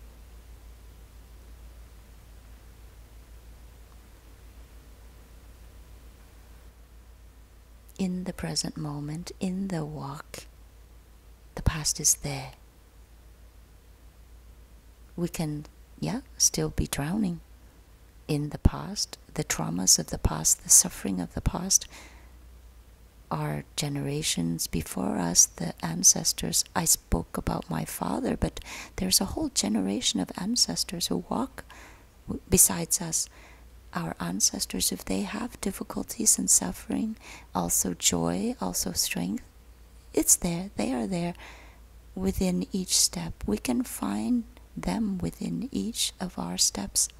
In the present moment, in the walk, the past is there. We can, yeah, still be drowning. in the past, the traumas of the past, the suffering of the past, our generations before us, the ancestors. I spoke about my father, but there's a whole generation of ancestors who walk w- besides us. Our ancestors, if they have difficulties and suffering, also joy, also strength, it's there, they are there within each step. We can find them within each of our steps.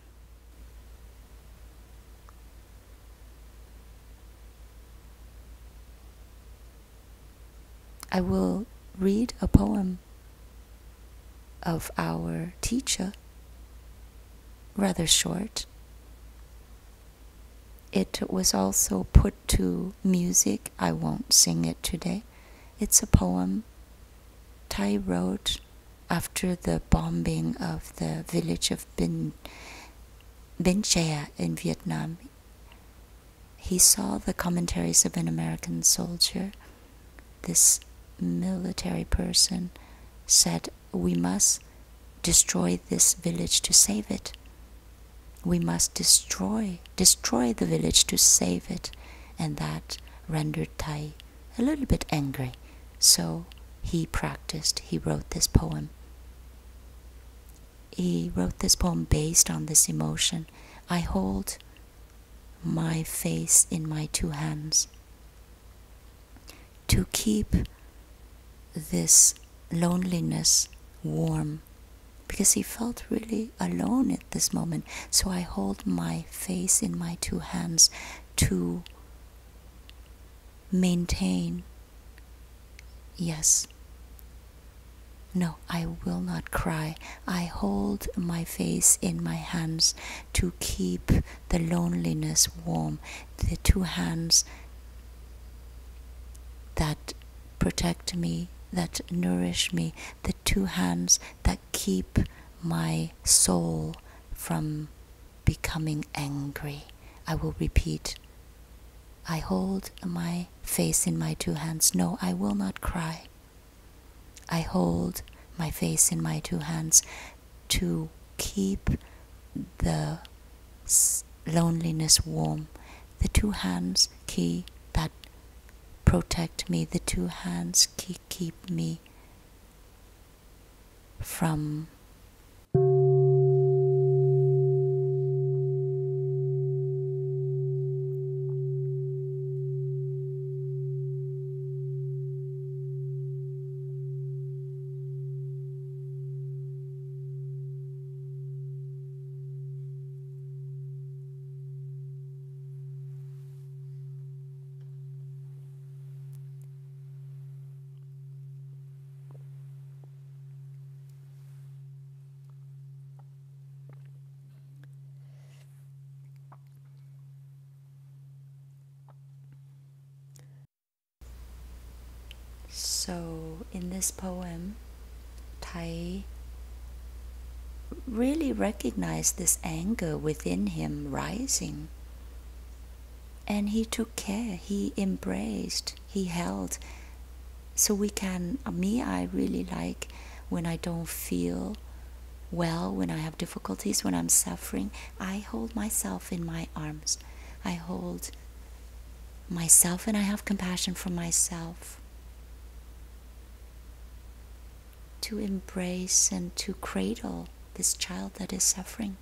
I will read a poem of our teacher, rather short. It was also put to music. I won't sing it today. It's a poem Thai wrote after the bombing of the village of Bin, Binh Chea in Vietnam. He saw the commentaries of an American soldier. This military person said, we must destroy this village to save it. We must destroy, destroy the village to save it. And that rendered Thai a little bit angry. So he practiced, he wrote this poem. He wrote this poem based on this emotion. I hold my face in my two hands to keep this loneliness warm, because he felt really alone at this moment. So I hold my face in my two hands to maintain. Yes. No, I will not cry. I hold my face in my hands to keep the loneliness warm. The two hands that protect me, that nourish me, the two hands that keep my soul from becoming angry. I will repeat. I hold my face in my two hands. No, I will not cry. I hold my face in my two hands to keep the loneliness warm. The two hands key that protect me. The two hands key keep me from So in this poem, Thai really recognized this anger within him rising. And he took care, he embraced, he held. So we can, me, I really like when I don't feel well, when I have difficulties, when I'm suffering, I hold myself in my arms. I hold myself and I have compassion for myself. To embrace and to cradle this child that is suffering.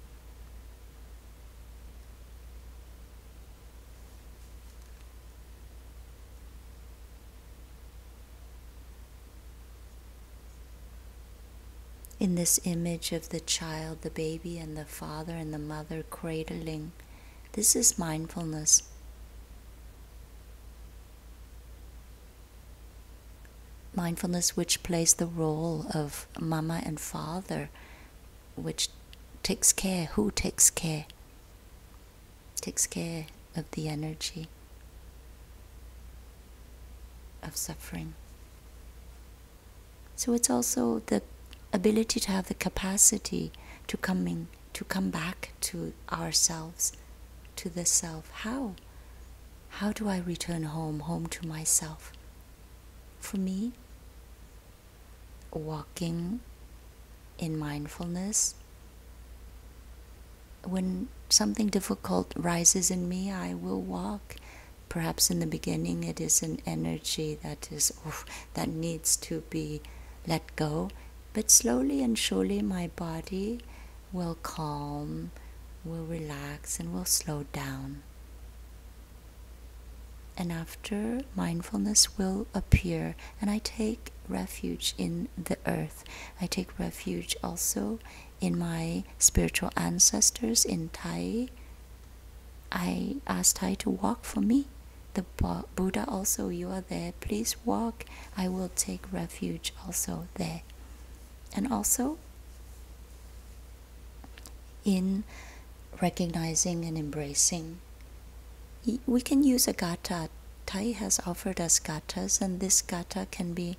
In this image of the child, the baby, and the father and the mother cradling, this is mindfulness. Mindfulness which plays the role of mama and father, which takes care, who takes care? Takes care of the energy of suffering. So it's also the ability to have the capacity to coming, to come back to ourselves, to the self. How? How do I return home, home to myself? For me, walking in mindfulness, when something difficult rises in me, I will walk. Perhaps in the beginning it is an energy that is oof, that needs to be let go, but slowly and surely my body will calm, will relax, and will slow down. And after, mindfulness will appear, and I take refuge in the earth. I take refuge also in my spiritual ancestors in Thai. I ask Thai to walk for me. The Buddha also, you are there, please walk. I will take refuge also there. And also in recognizing and embracing, we can use a gatha. Thai has offered us gathas, and this gatha can be,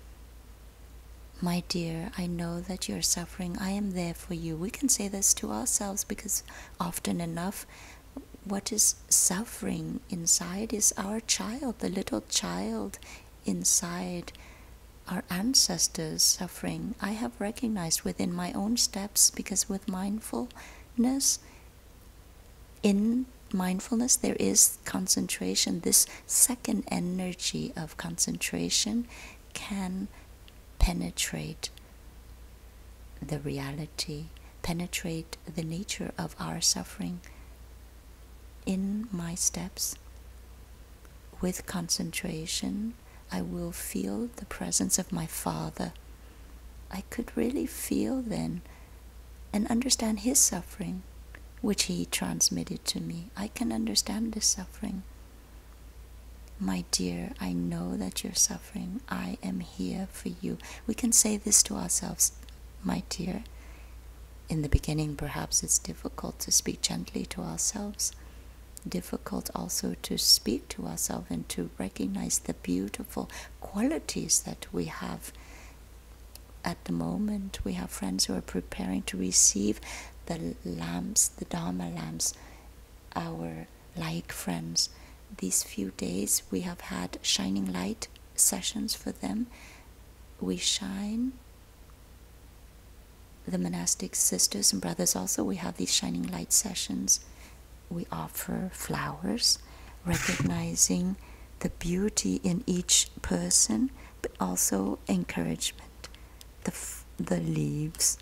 my dear, I know that you're suffering. I am there for you. We can say this to ourselves because often enough, what is suffering inside is our child, the little child inside, our ancestors suffering. I have recognized within my own steps, because with mindfulness, in mindfulness there is concentration. This second energy of concentration can penetrate the reality, penetrate the nature of our suffering. In my steps, with concentration, I will feel the presence of my Father. I could really feel then and understand His suffering, which He transmitted to me. I can understand this suffering. My dear, I know that you're suffering. I am here for you. We can say this to ourselves, my dear. In the beginning, perhaps it's difficult to speak gently to ourselves. Difficult also to speak to ourselves and to recognize the beautiful qualities that we have. At the moment, we have friends who are preparing to receive the lamps, the Dharma lamps, our like friends. These few days we have had shining light sessions for them. We shine. The monastic sisters and brothers also, we have these shining light sessions. We offer flowers, recognizing the beauty in each person, but also encouragement, the, f the leaves.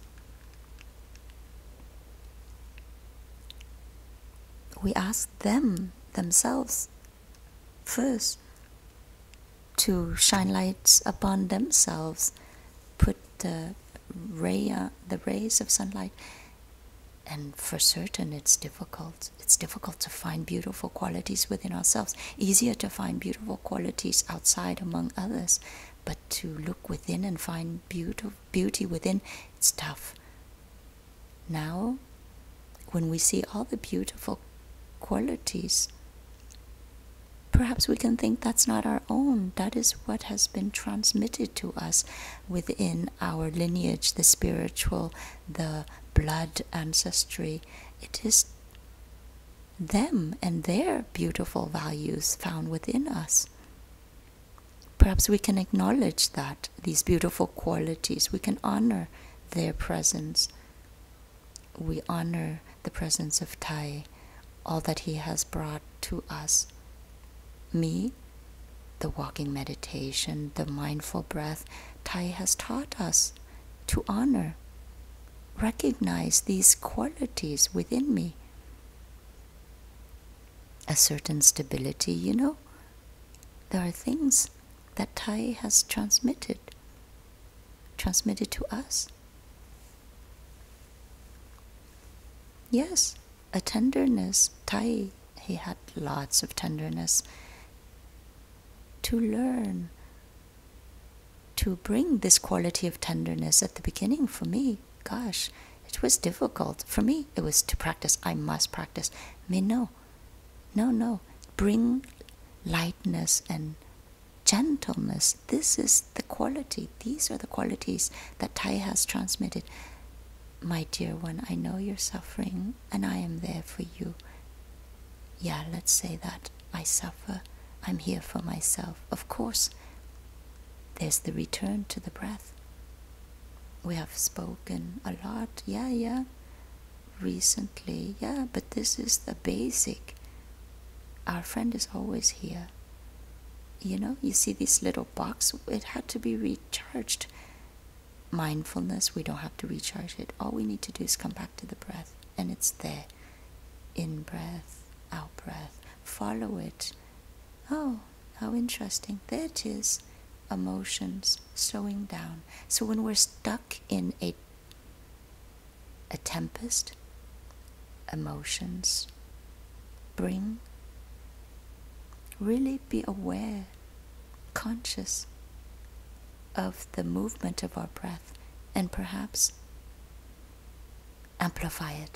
We ask them, themselves, first, to shine lights upon themselves, put the, ray, uh, the rays of sunlight. And for certain it's difficult. It's difficult to find beautiful qualities within ourselves. Easier to find beautiful qualities outside among others. But to look within and find beauty, beauty within, it's tough. Now, when we see all the beautiful qualities, perhaps we can think that's not our own. That is what has been transmitted to us within our lineage, the spiritual, the blood ancestry. It is them and their beautiful values found within us. Perhaps we can acknowledge that, these beautiful qualities. We can honor their presence. We honor the presence of Thai, all that he has brought to us. Me, the walking meditation, the mindful breath, Thai has taught us to honor, recognize these qualities within me. A certain stability, you know. There are things that Thai has transmitted, transmitted to us. Yes, a tenderness. Thai, he had lots of tenderness. To learn, to bring this quality of tenderness at the beginning for me, gosh, it was difficult. For me, it was to practice. I must practice. Me, no. No, no. Bring lightness and gentleness. This is the quality. These are the qualities that Thai has transmitted. My dear one, I know you're suffering, and I am there for you. Yeah, let's say that. I suffer. I'm here for myself. Of course, there's the return to the breath. We have spoken a lot. Yeah, yeah. recently, yeah, but this is the basic. Our friend is always here. You know, you see this little box, it had to be recharged. Mindfulness, we don't have to recharge it. All we need to do is come back to the breath, and it's there. In breath, out breath. Follow it. Oh, how interesting. There it is. Emotions slowing down. So when we're stuck in a a tempest, emotions bring. Really be aware, conscious of the movement of our breath, and perhaps amplify it.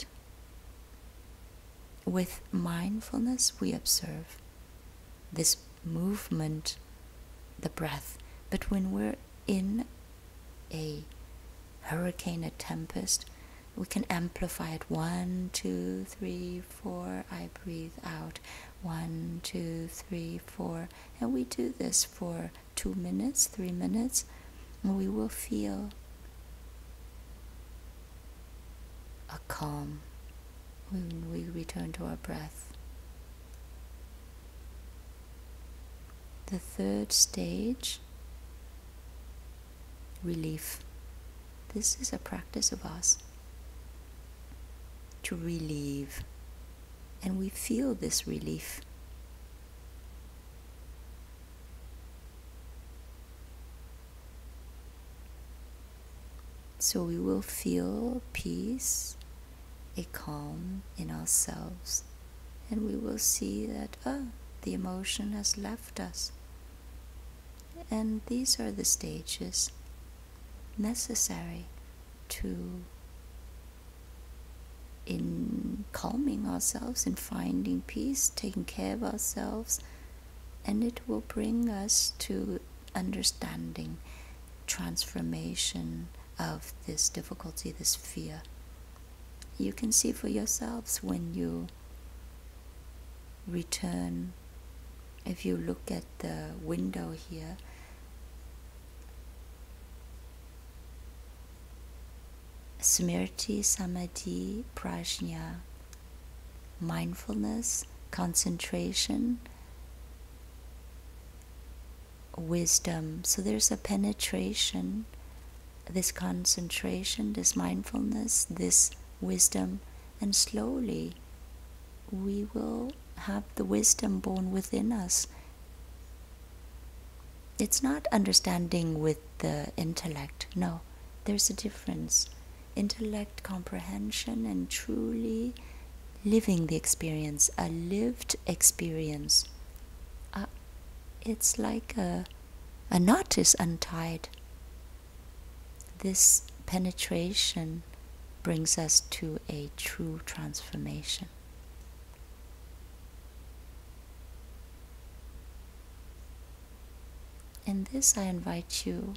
With mindfulness, we observe this movement, the breath. But when we're in a hurricane, a tempest, we can amplify it. One, two, three, four. I breathe out. One, two, three, four. And we do this for two minutes, three minutes. And we will feel a calm when we return to our breath. The third stage, relief. This is a practice of us to relieve, and we feel this relief. So we will feel peace, a calm in ourselves, and we will see that, oh, the emotion has left us. And these are the stages necessary to in calming ourselves, in finding peace, taking care of ourselves, and it will bring us to understanding, transformation of this difficulty, this fear. You can see for yourselves when you return. If you look at the window here, Smriti, Samadhi, Prajna, mindfulness, concentration, wisdom. So there's a penetration, this concentration, this mindfulness, this wisdom, and slowly we will have the wisdom born within us. It's not understanding with the intellect, no, there's a difference. Intellect, comprehension, and truly living the experience, a lived experience. Uh, it's like a, a knot is untied. This penetration brings us to a true transformation. In this, I invite you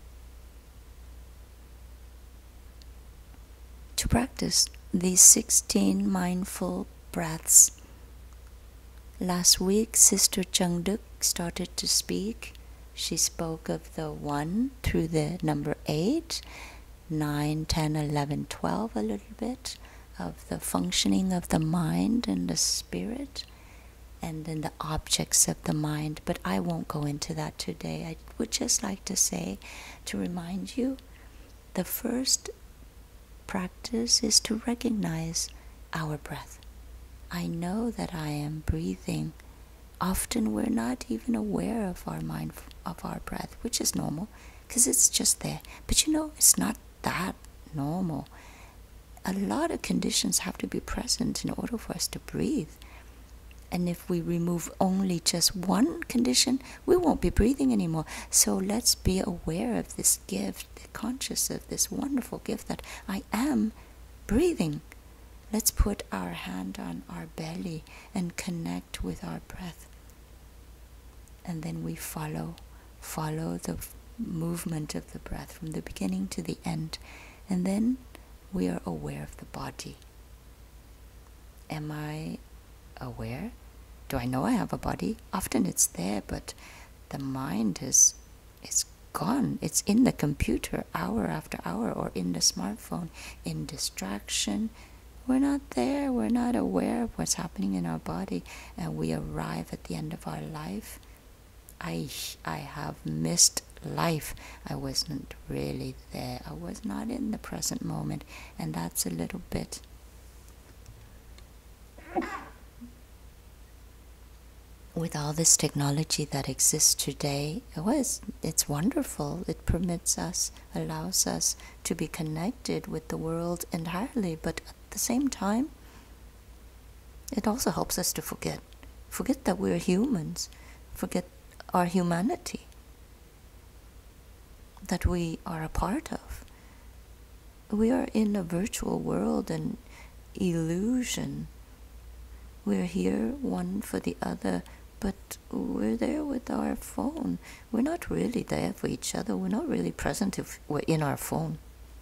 to practice these sixteen mindful breaths. Last week, Sister Chung Duk started to speak. She spoke of the one through the number eight, nine, ten, eleven, twelve, a little bit, of the functioning of the mind and the spirit, and then the objects of the mind. But I won't go into that today. I would just like to say, to remind you, the first practice is to recognize our breath. I know that I am breathing. Often we're not even aware of our mind, of our breath, which is normal, because it's just there. But you know, it's not that normal. A lot of conditions have to be present in order for us to breathe. And if we remove only just one condition, we won't be breathing anymore. So let's be aware of this gift, conscious of this wonderful gift that I am breathing. Let's put our hand on our belly and connect with our breath. And then we follow, follow the movement of the breath from the beginning to the end. And then we are aware of the body. Am I aware? Do I know I have a body? Often it's there, but the mind is is gone. It's in the computer hour after hour, or in the smartphone, in distraction, we're not there, we're not aware of what's happening in our body, and we arrive at the end of our life. I, I have missed life. I wasn't really there. I was not in the present moment, and that's a little bit with all this technology that exists today. It was, it's wonderful. It permits us, allows us to be connected with the world entirely, but at the same time, it also helps us to forget. Forget that we're humans. Forget our humanity that we are a part of. We are in a virtual world, an illusion. We're here one for the other, but we're there with our phone. We're not really there for each other. We're not really present if we're in our phone.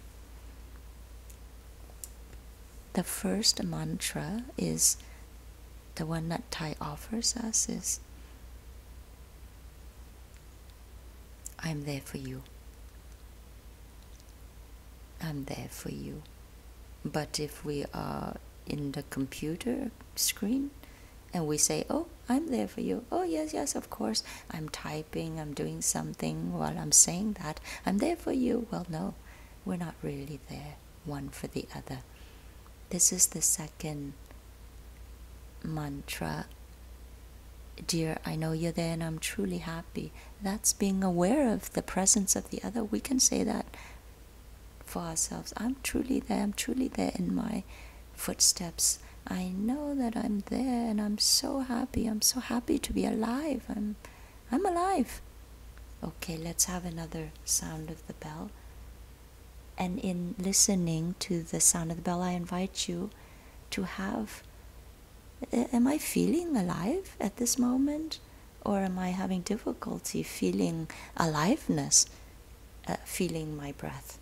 The first mantra is the one that Thai offers us is, I'm there for you. I'm there for you. But if we are in the computer screen and we say, oh, I'm there for you. Oh, yes, yes, of course. I'm typing, I'm doing something while I'm saying that. I'm there for you. Well, no, we're not really there, one for the other. This is the second mantra. Dear, I know you're there and I'm truly happy. That's being aware of the presence of the other. We can say that for ourselves. I'm truly there. I'm truly there in my footsteps. I know that I'm there and I'm so happy. I'm so happy to be alive. I'm, I'm alive. Okay, let's have another sound of the bell. And in listening to the sound of the bell, I invite you to have, am I feeling alive at this moment? Or am I having difficulty feeling aliveness, uh, feeling my breath?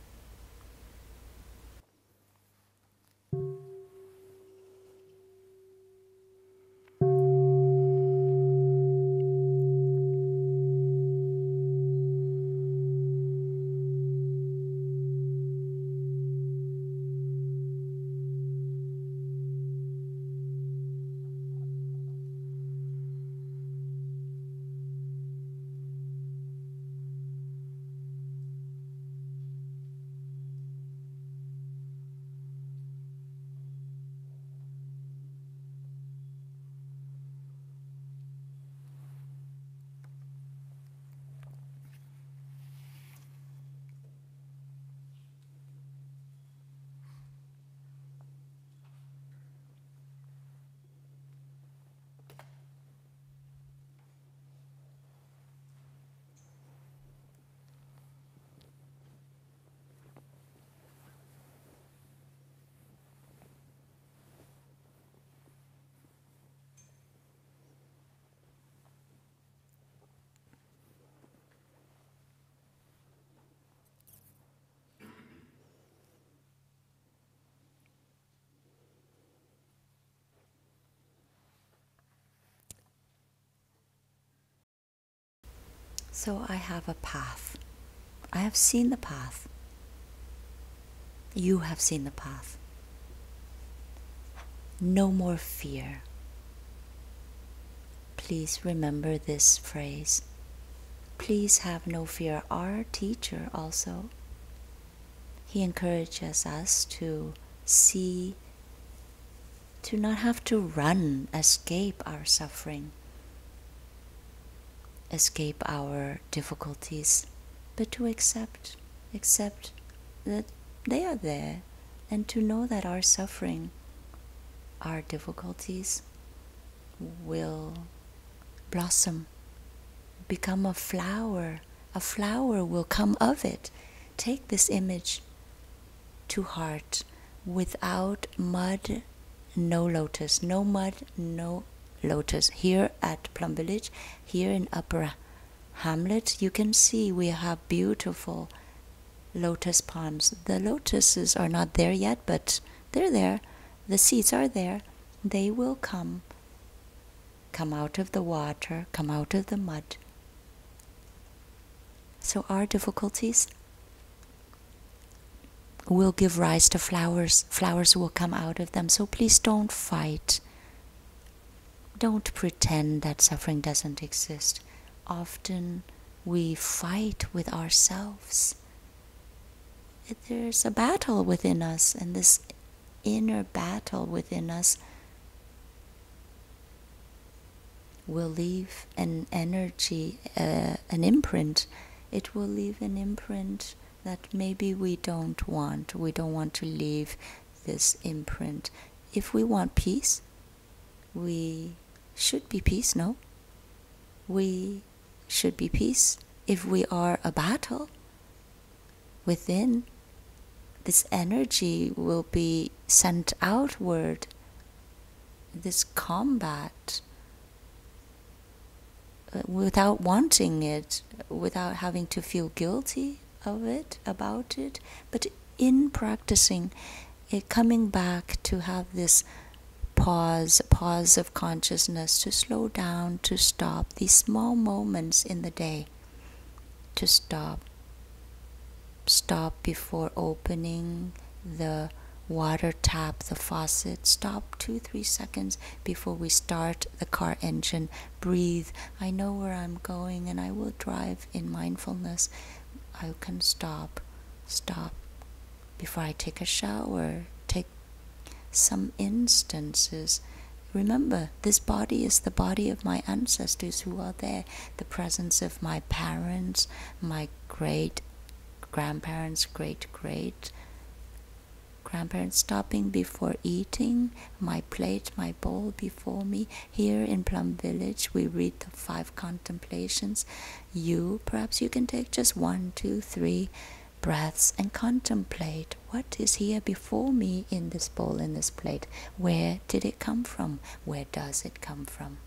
So I have a path. I have seen the path. You have seen the path. No more fear. Please remember this phrase. Please have no fear. Our teacher also, he encourages us to see, to not have to run, escape our suffering, escape our difficulties, but to accept, accept that they are there, and to know that our suffering, our difficulties will blossom, become a flower. A flower will come of it. Take this image to heart. Without mud, no lotus. No mud, no lotus. Here at Plum Village, here in Upper Hamlet, you can see we have beautiful lotus ponds. The lotuses are not there yet, but they're there. The seeds are there. They will come. Come out of the water, come out of the mud. So our difficulties will give rise to flowers. Flowers will come out of them. So please don't fight. Don't pretend that suffering doesn't exist. Often we fight with ourselves. There's a battle within us, and this inner battle within us will leave an energy, uh, an imprint. It will leave an imprint that maybe we don't want. We don't want to leave this imprint. If we want peace, we should be peace, no? We should be peace. If we are a battle within, this energy will be sent outward. This combat, uh, without wanting it, without having to feel guilty of it, about it, but in practicing it, coming back to have this pause, pause of consciousness, to slow down, to stop, these small moments in the day, to stop. Stop before opening the water tap, the faucet. Stop two, three seconds before we start the car engine. Breathe. I know where I'm going and I will drive in mindfulness. I can stop, stop before I take a shower. Take some instances. Remember, this body is the body of my ancestors who are there. The presence of my parents, my great grandparents, great great grandparents, stopping before eating, my plate, my bowl before me. Here in Plum Village, we read the five contemplations. You, perhaps you can take just one, two, three breaths and contemplate what is here before me in this bowl, in this plate. Where did it come from? Where does it come from?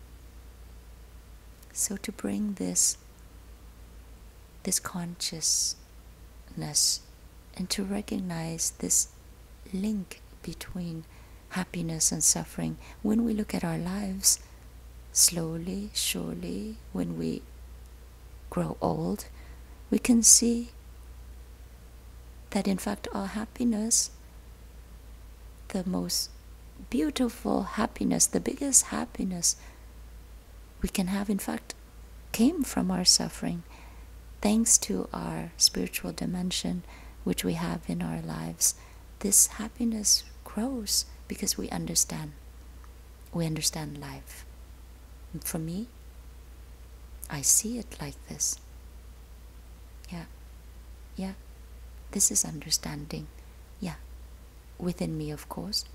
So to bring this, this consciousness and to recognize this link between happiness and suffering. When we look at our lives, slowly, surely, when we grow old, we can see that in fact our happiness, the most beautiful happiness, the biggest happiness we can have, in fact, came from our suffering, thanks to our spiritual dimension which we have in our lives. This happiness grows because we understand. We understand life. And for me, I see it like this. Yeah, yeah, this is understanding. Yeah, within me, of course.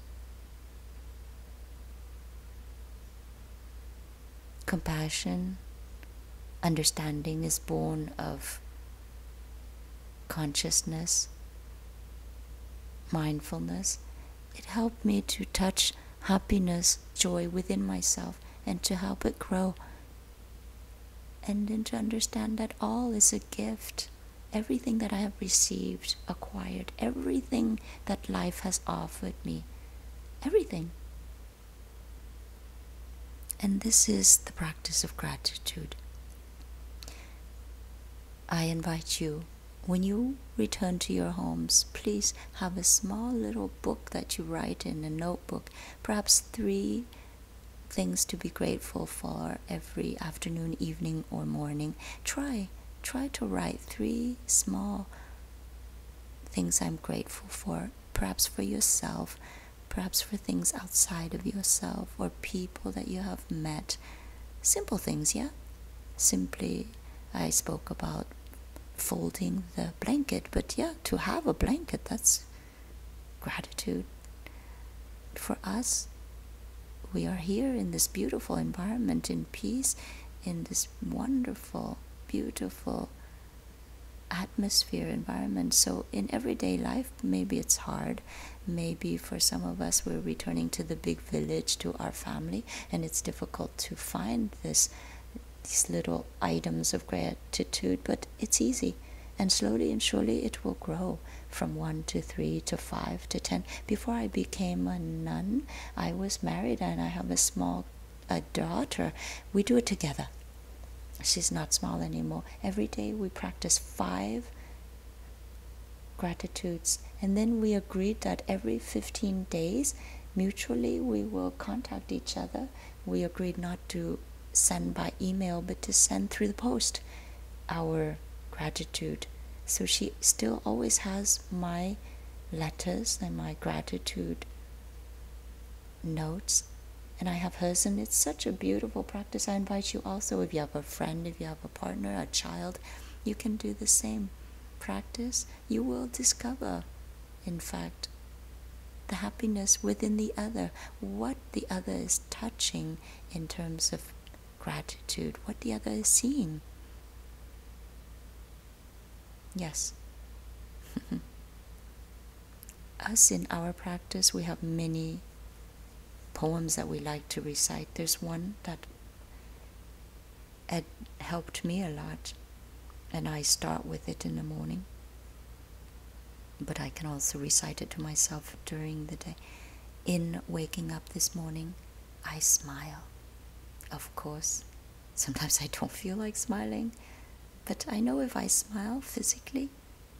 Compassion, understanding is born of consciousness, mindfulness. It helped me to touch happiness, joy within myself, and to help it grow. And then to understand that all is a gift. Everything that I have received, acquired, everything that life has offered me, everything. And this is the practice of gratitude. I invite you, when you return to your homes, please have a small little book that you write in, a notebook, perhaps three things to be grateful for every afternoon, evening, or morning. Try, try to write three small things I'm grateful for, perhaps for yourself, perhaps for things outside of yourself, or people that you have met. Simple things, yeah? Simply, I spoke about folding the blanket, but yeah, to have a blanket, that's gratitude. For us, we are here in this beautiful environment, in peace, in this wonderful, beautiful atmosphere, environment. So in everyday life, maybe it's hard. Maybe for some of us, we're returning to the big village, to our family, and it's difficult to find this these little items of gratitude, but it's easy, and slowly and surely it will grow from one to three to five to ten. Before I became a nun, I was married and I have a small a daughter. We do it together. She's not small anymore. Every day we practice five gratitudes. And then we agreed that every fifteen days, mutually, we will contact each other. We agreed not to send by email, but to send through the post our gratitude. So she still always has my letters and my gratitude notes, and I have hers, and it's such a beautiful practice. I invite you also, if you have a friend, if you have a partner, a child, you can do the same practice. You will discover, in fact, the happiness within the other, what the other is touching in terms of gratitude, what the other is seeing. Yes. Us, in our practice, we have many poems that we like to recite. There's one that had helped me a lot, and I start with it in the morning, but I can also recite it to myself during the day. In waking up this morning, I smile. Of course, sometimes I don't feel like smiling, but I know if I smile physically,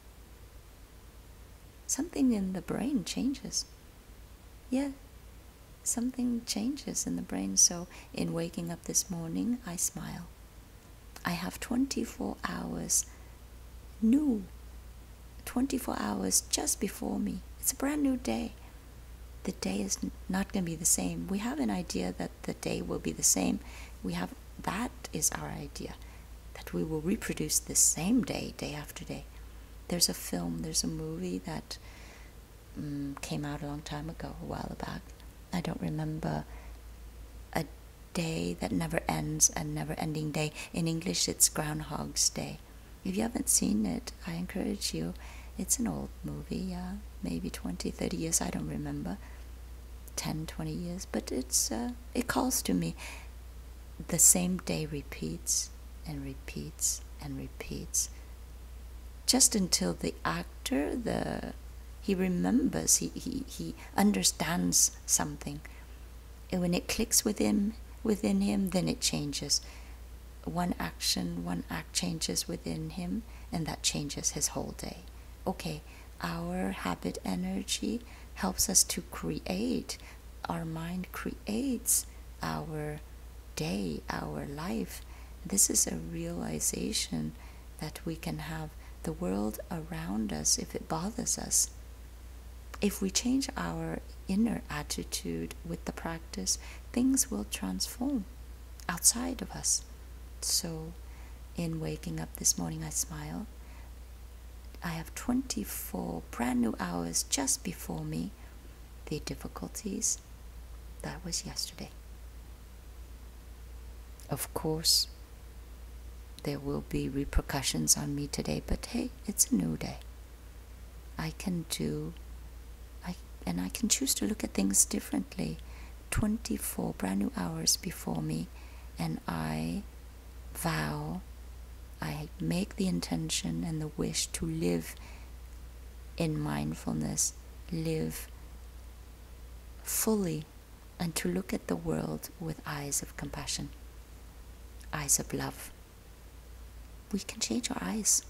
something in the brain changes. Yeah, something changes in the brain. So in waking up this morning, I smile. I have twenty-four hours new, twenty-four hours just before me. It's a brand new day. The day is not going to be the same. We have an idea that the day will be the same. We have, that is our idea, that we will reproduce the same day, day after day. There's a film, there's a movie that um, came out a long time ago, a while back. I don't remember. A day that never ends, a never-ending day. In English, it's Groundhog's Day. If you haven't seen it, I encourage you. It's an old movie, yeah, maybe twenty, thirty years, I don't remember. ten, twenty years, but it's uh, it calls to me. The same day repeats and repeats and repeats, just until the actor, the he remembers, he, he, he understands something. And when it clicks within, within him, then it changes. One action, one act changes within him, and that changes his whole day. Okay, our habit energy helps us to create. Our mind creates our day, our life. This is a realization that we can have the world around us if it bothers us. If we change our inner attitude with the practice, things will transform outside of us. So, in waking up this morning, I smile. I have twenty-four brand new hours just before me. The difficulties, that was yesterday. Of course, there will be repercussions on me today, but hey, it's a new day. I can do, I and I can choose to look at things differently. twenty-four brand new hours before me, and I vow, I make the intention and the wish to live in mindfulness, live fully, and to look at the world with eyes of compassion, eyes of love. We can change our eyes.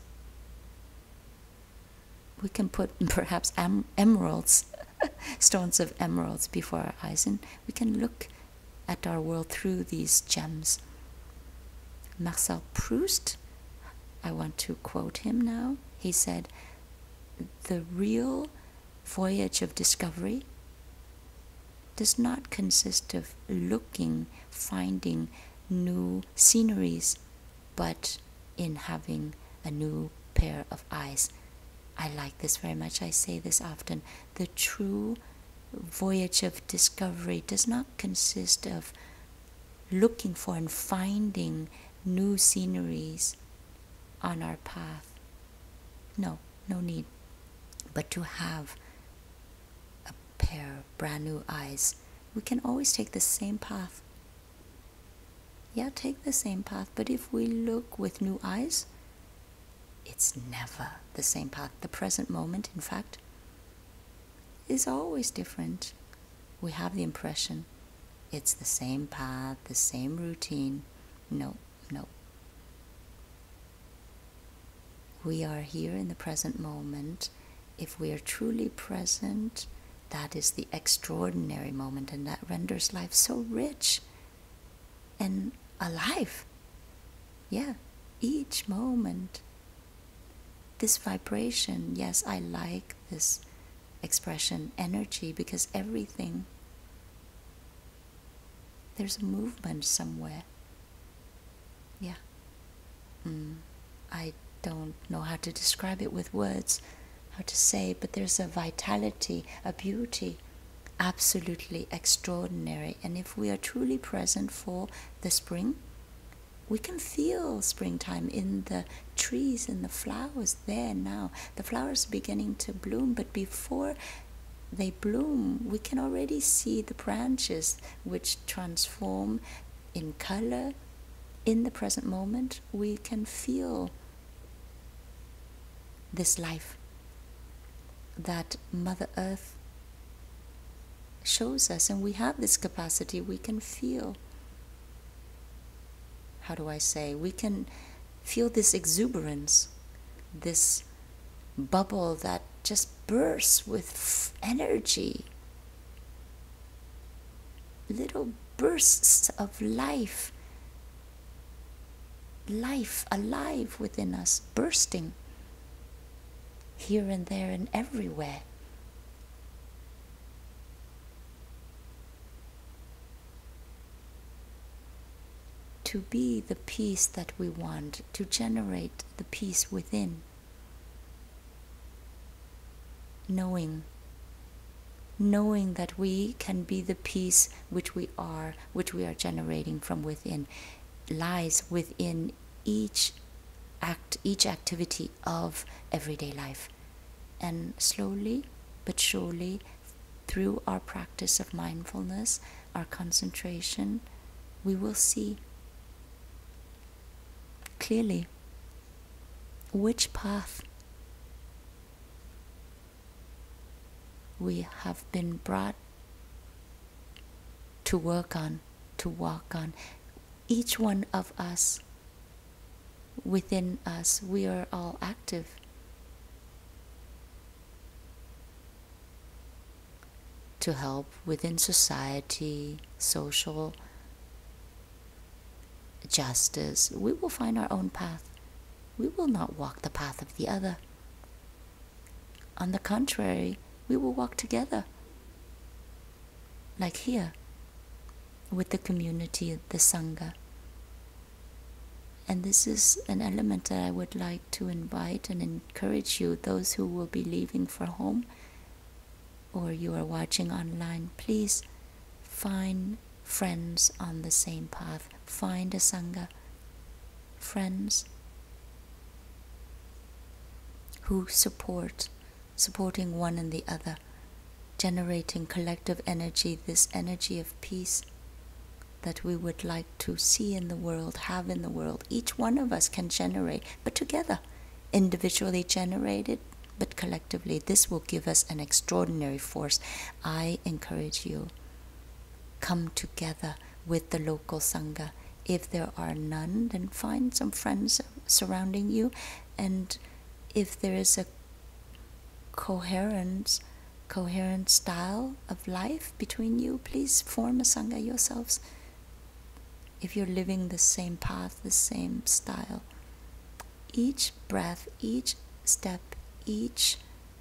We can put perhaps em- emeralds, stones of emeralds before our eyes, and we can look at our world through these gems. Marcel Proust, I want to quote him now. He said, "The real voyage of discovery does not consist of looking, finding new sceneries, but in having a new pair of eyes." I like this very much. I say this often. The true voyage of discovery does not consist of looking for and finding new sceneries on our path. No, no need. But to have a pair of brand new eyes. We can always take the same path. Yeah, take the same path, but if we look with new eyes, it's never the same path. The present moment, in fact, is always different. We have the impression it's the same path, the same routine. No, no. We are here in the present moment, If we are truly present, that is the extraordinary moment, and that renders life so rich and alive. Yeah, each moment. This vibration, yes, I like this expression, energy, because everything, there's a movement somewhere. Yeah. Mm. I don't know how to describe it with words, how to say, but there's a vitality, a beauty, absolutely extraordinary. And if we are truly present for the spring, we can feel springtime in the trees and the flowers there now. The flowers are beginning to bloom, but before they bloom, we can already see the branches which transform in color. In the present moment, we can feel this life that Mother Earth shows us, and we have this capacity. We can feel, how do I say, we can feel this exuberance, this bubble that just bursts with f- energy, little bursts of life, life alive within us, bursting here and there and everywhere. To be the peace that we want, to generate the peace within. Knowing, knowing that we can be the peace which we are, which we are generating from within, lies within each act, each activity of everyday life. And slowly but surely, through our practice of mindfulness, our concentration, we will see clearly which path we have been brought to work on, to walk on. Each one of us, within us, we are all active. To help within society, social justice, we will find our own path. We will not walk the path of the other. On the contrary, we will walk together. Like here, with the community, the Sangha. And this is an element that I would like to invite and encourage you, those who will be leaving for home, or you are watching online, please find friends on the same path. Find a Sangha, friends who support, supporting one and the other, generating collective energy, this energy of peace that we would like to see in the world, have in the world. Each one of us can generate, but together, individually generated, but collectively, this will give us an extraordinary force. I encourage you, come together with the local Sangha. If there are none, then find some friends surrounding you, and if there is a coherent, coherent style of life between you, please form a Sangha yourselves. If you're living the same path, the same style, each breath, each step, each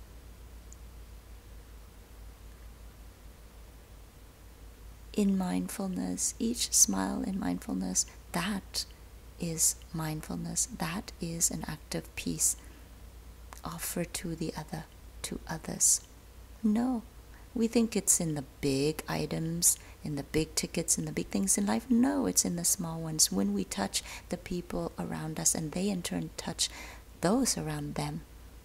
in mindfulness, each smile in mindfulness, that is mindfulness. That is an act of peace offered to the other, to others. No, we think it's in the big items, in the big tickets, in the big things in life. No, it's in the small ones. When we touch the people around us, and they in turn touch those around them.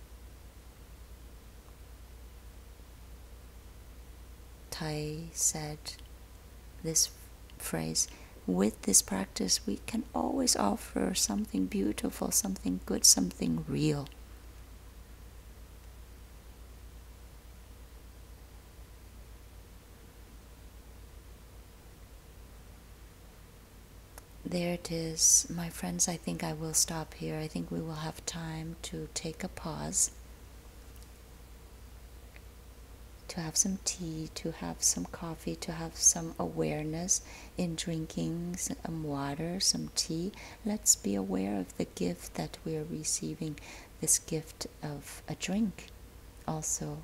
Thầy said this phrase, with this practice we can always offer something beautiful, something good, something real. There it is, my friends. I think I will stop here. I think we will have time to take a pause. to have some tea, to have some coffee, to have some awareness in drinking some water, some tea. Let's be aware of the gift that we are receiving, this gift of a drink also.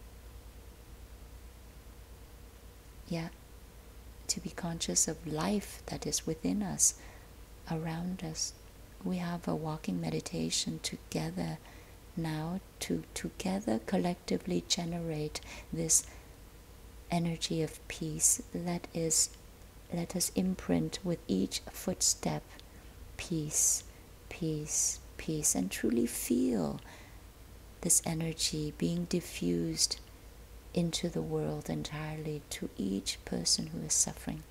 Yeah, to be conscious of life that is within us, around us. We have a walking meditation together now to together collectively generate this energy of peace. Let is let us imprint with each footstep peace, peace, peace, and truly feel this energy being diffused into the world entirely, to each person who is suffering.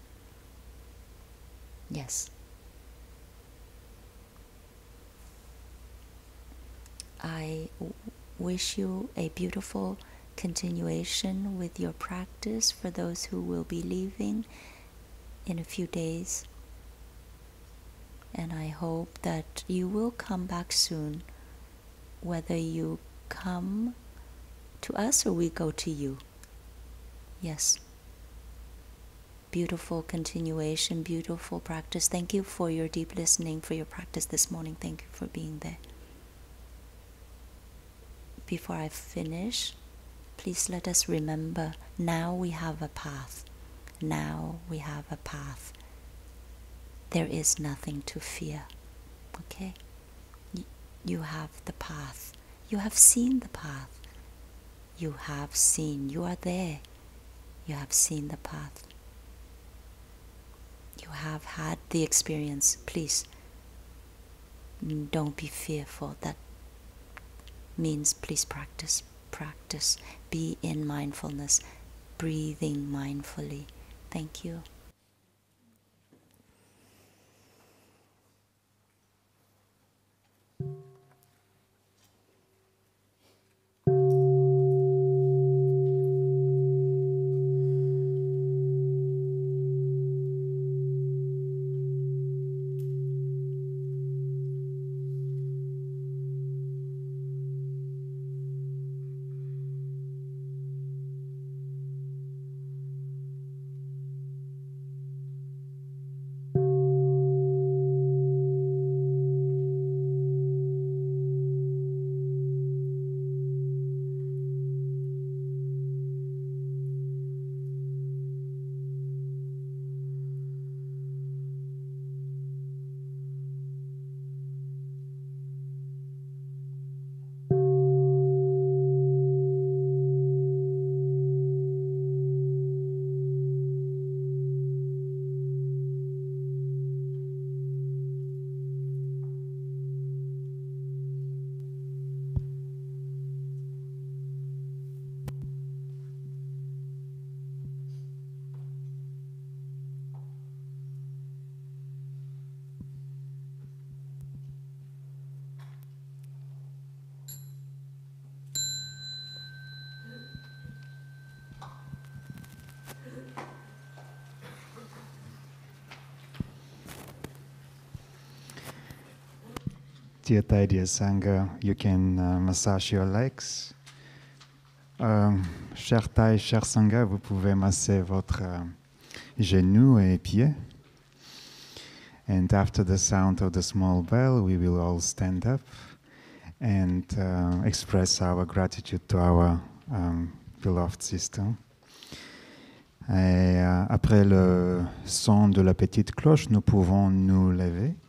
Yes. I w- wish you a beautiful continuation with your practice for those who will be leaving in a few days. And I hope that you will come back soon, whether you come to us or we go to you. Yes. Beautiful continuation, beautiful practice. Thank you for your deep listening, for your practice this morning. Thank you for being there. Before I finish, please let us remember, now we have a path. Now we have a path. There is nothing to fear. Okay? Y- you have the path. You have seen the path. You have seen. You are there. You have seen the path. You have had the experience. Please, don't be fearful. That means please practice, practice. Be in mindfulness, breathing mindfully. Thank you. Dear Thai, dear Sangha, you can uh, massage your legs. Um, cher Thai, cher Sangha, vous pouvez masser votre uh, genou et pied. And after the sound of the small bell, we will all stand up and uh, express our gratitude to our um, beloved sister. Et euh, après le son de la petite cloche, nous pouvons nous lever.